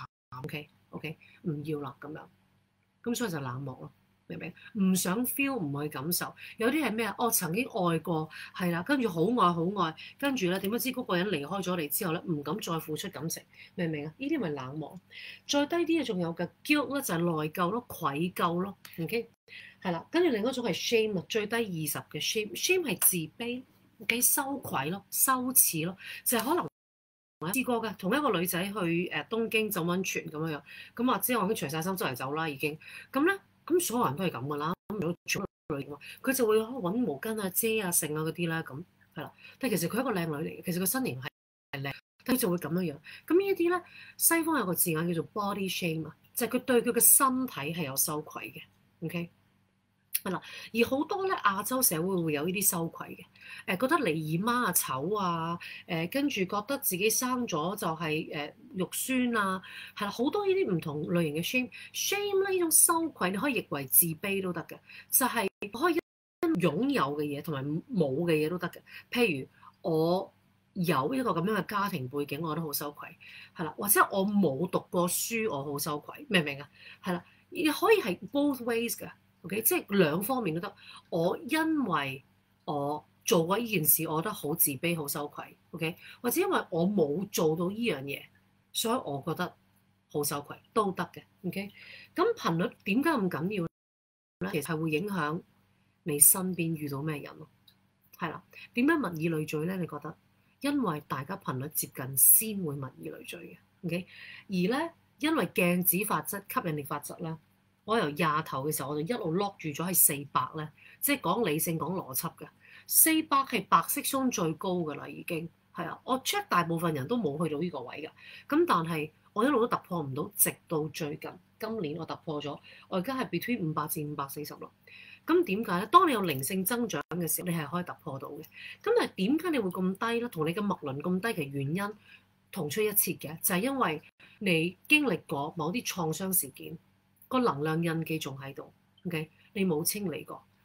，OK OK，唔要啦咁樣，咁所以就冷漠咯。明唔明？唔想 feel， 唔去感受。有啲係咩啊？我曾經愛過，係啦，跟住好愛好愛，跟住咧點不知嗰個人離開咗你之後咧，唔敢再付出感情，明唔明啊？呢啲咪冷漠。再低啲嘅仲有嘅 guilt 咧，就係內疚咯、愧疚咯。OK，係啦，跟住另一種係 shame 啊，最低二十嘅 shame，shame 係自卑、幾羞愧咯、羞恥咯，就係、是、可能我試過嘅，同一個女仔去誒東京浸溫泉咁樣樣，咁啊之後我已經除晒衫周圍走啦，已經咁咧。咁所有人都係咁噶啦，咁如果全部女嘅話，佢就會揾毛巾啊、遮啊、剩啊嗰啲啦，咁係啦。但係其實佢係一個靚女嚟嘅，其實個身形係係靚，但佢就會咁樣樣。咁呢一啲咧，西方有個字眼叫做 body shame 啊，就係佢對佢嘅身體係有羞愧嘅。OK。係啦，而好多咧亞洲社會會有呢啲羞愧嘅，誒、呃、覺得離姨媽啊醜啊，誒跟住覺得自己生咗就係、是、誒、呃、肉酸啊，係啦，好多呢啲唔同類型嘅 shame，shame 咧呢種羞愧你可以譯為自卑都得嘅，就係、是、可以擁有嘅嘢同埋冇嘅嘢都得嘅。譬如我有一個咁樣嘅家庭背景，我覺得好羞愧，係啦，或者我冇讀過書，我好羞愧，明唔明啊？係啦，亦可以係 both ways 嘅。OK，即係兩方面都得。我因為我做過呢件事，我覺得好自卑、好羞愧。OK，或者因為我冇做到呢樣嘢，所以我覺得好羞愧都得嘅。OK，咁頻率點解咁緊要咧？其實係會影響你身邊遇到咩人咯。係啦，點解物以類聚咧？你覺得？因為大家頻率接近先會物以類聚嘅。OK，而咧因為鏡子法則、吸引力法則咧。我由廿頭嘅時候，我就一路 lock 住咗喺四百咧，即係講理性、講邏輯嘅。四百係白色松最高㗎啦，已經係啊。我 check 大部分人都冇去到呢個位㗎，咁但係我一路都突破唔到，直到最近今年我突破咗，我而家係 between 五百至五百四十咯。咁點解咧？當你有靈性增長嘅時候，你係可以突破到嘅。咁但係點解你會咁低咧？同你嘅脈輪咁低嘅原因同出一轍嘅，就係因為你經歷過某啲創傷事件。個能量印記仲喺度，OK？你冇清理過，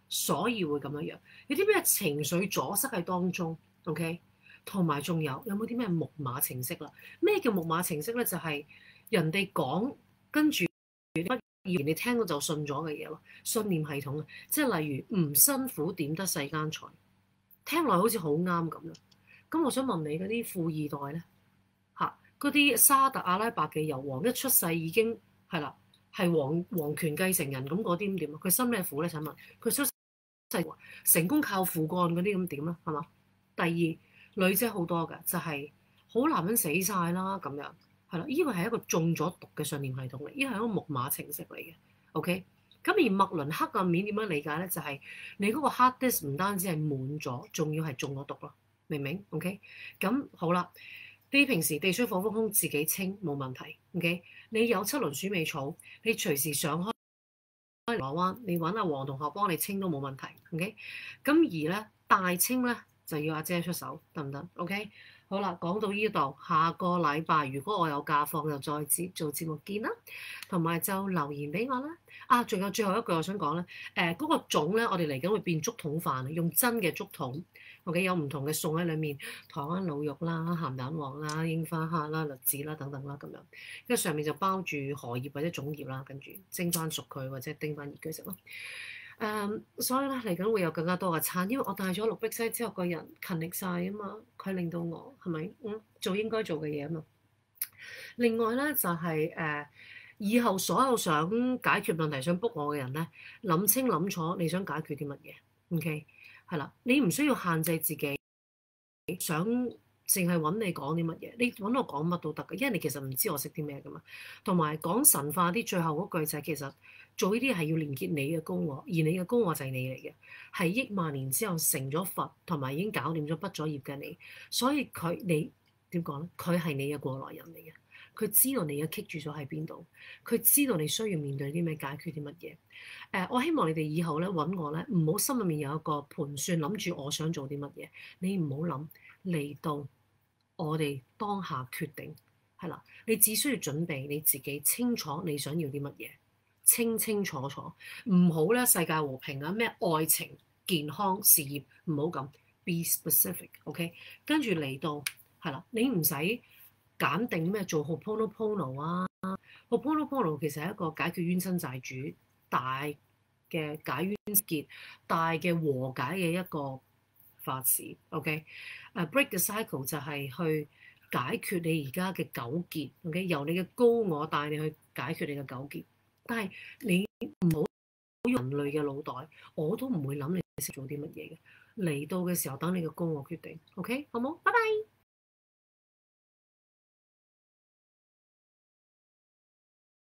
所以會咁樣樣。有啲咩情緒阻塞喺當中 ？OK，同埋仲有有冇啲咩木馬程式啦？咩叫木馬程式咧？就係、是、人哋講跟住乜嘢你聽到就信咗嘅嘢咯。信念系統啊，即係例如唔辛苦點得世間財，聽落好似好啱咁啦。咁我想問你嗰啲富二代咧嚇，嗰啲沙特阿拉伯嘅油王一出世已經係啦，係皇皇權繼承人咁嗰啲咁點啊？佢辛咩苦咧？請問佢出世成功靠父幹嗰啲咁點啦？係嘛？第二女仔好多㗎，就係、是、好男人死晒啦咁樣係啦。呢個係一個中咗毒嘅信念系統嚟，呢個係一個木馬程式嚟嘅。OK，咁而麥倫黑暗面點樣理解咧？就係、是、你嗰個 hard disk 唔單止係滿咗，仲要係中咗毒咯。明唔明 ？OK，咁好啦。你平時地水火風空自己清冇問題。OK，你有七輪鼠尾草，你隨時上開開螺灣，你揾阿黃同學幫你清都冇問題。OK，咁而咧大清咧就要阿姐出手，得唔得 ？OK，好啦，講到呢度，下個禮拜如果我有假放，就再節做節目見啦，同埋就留言俾我啦。啊，仲有最後一句我想講咧，誒、呃、嗰、那個粽咧，我哋嚟緊會變竹筒飯，用真嘅竹筒。OK，有唔同嘅餸喺裏面，台灣滷肉啦、鹹蛋黃啦、櫻花蝦啦、栗子啦等等啦咁樣，跟住上面就包住荷葉或者粽葉啦，跟住蒸翻熟佢或者叮翻熱佢食咯。誒、um，所以咧嚟緊會有更加多嘅餐，因為我帶咗綠碧西之後，個人勤力晒啊嘛，佢令到我係咪嗯做應該做嘅嘢啊嘛。另外咧就係、是、誒、呃，以後所有想解決問題想 book 我嘅人咧，諗清諗楚你想解決啲乜嘢 ，OK？係啦，你唔需要限制自己，想淨係揾你講啲乜嘢，你揾我講乜都得嘅，因為你其實唔知我識啲咩噶嘛。同埋講神化啲，最後嗰句就係其實做呢啲係要連結你嘅高我，而你嘅高我就係你嚟嘅，係億萬年之後成咗佛，同埋已經搞掂咗畢咗業嘅你，所以佢你點講咧？佢係你嘅過來人嚟嘅。佢知道你嘅棘住咗喺邊度，佢知道你需要面對啲咩，解決啲乜嘢。誒、呃，我希望你哋以後咧揾我咧，唔好心入面有一個盤算，諗住我想做啲乜嘢。你唔好諗，嚟到我哋當下決定係啦。你只需要準備你自己清楚你想要啲乜嘢，清清楚楚。唔好咧世界和平啊，咩愛情、健康、事業，唔好咁。Be specific，OK？、Okay？跟住嚟到係啦，你唔使揀定咩做 Ho'oponopono 啊 Ho'oponopono 其實係一個解決冤親債主、大嘅解冤結、大嘅和解嘅一個法事。OK，誒、uh, break the cycle 就係去解決你而家嘅糾結。OK，由你嘅高我帶你去解決你嘅糾結，但係你唔好用人類嘅腦袋，我都唔會諗你識做啲乜嘢嘅。嚟到嘅時候，等你嘅高我決定。OK，好冇？拜拜。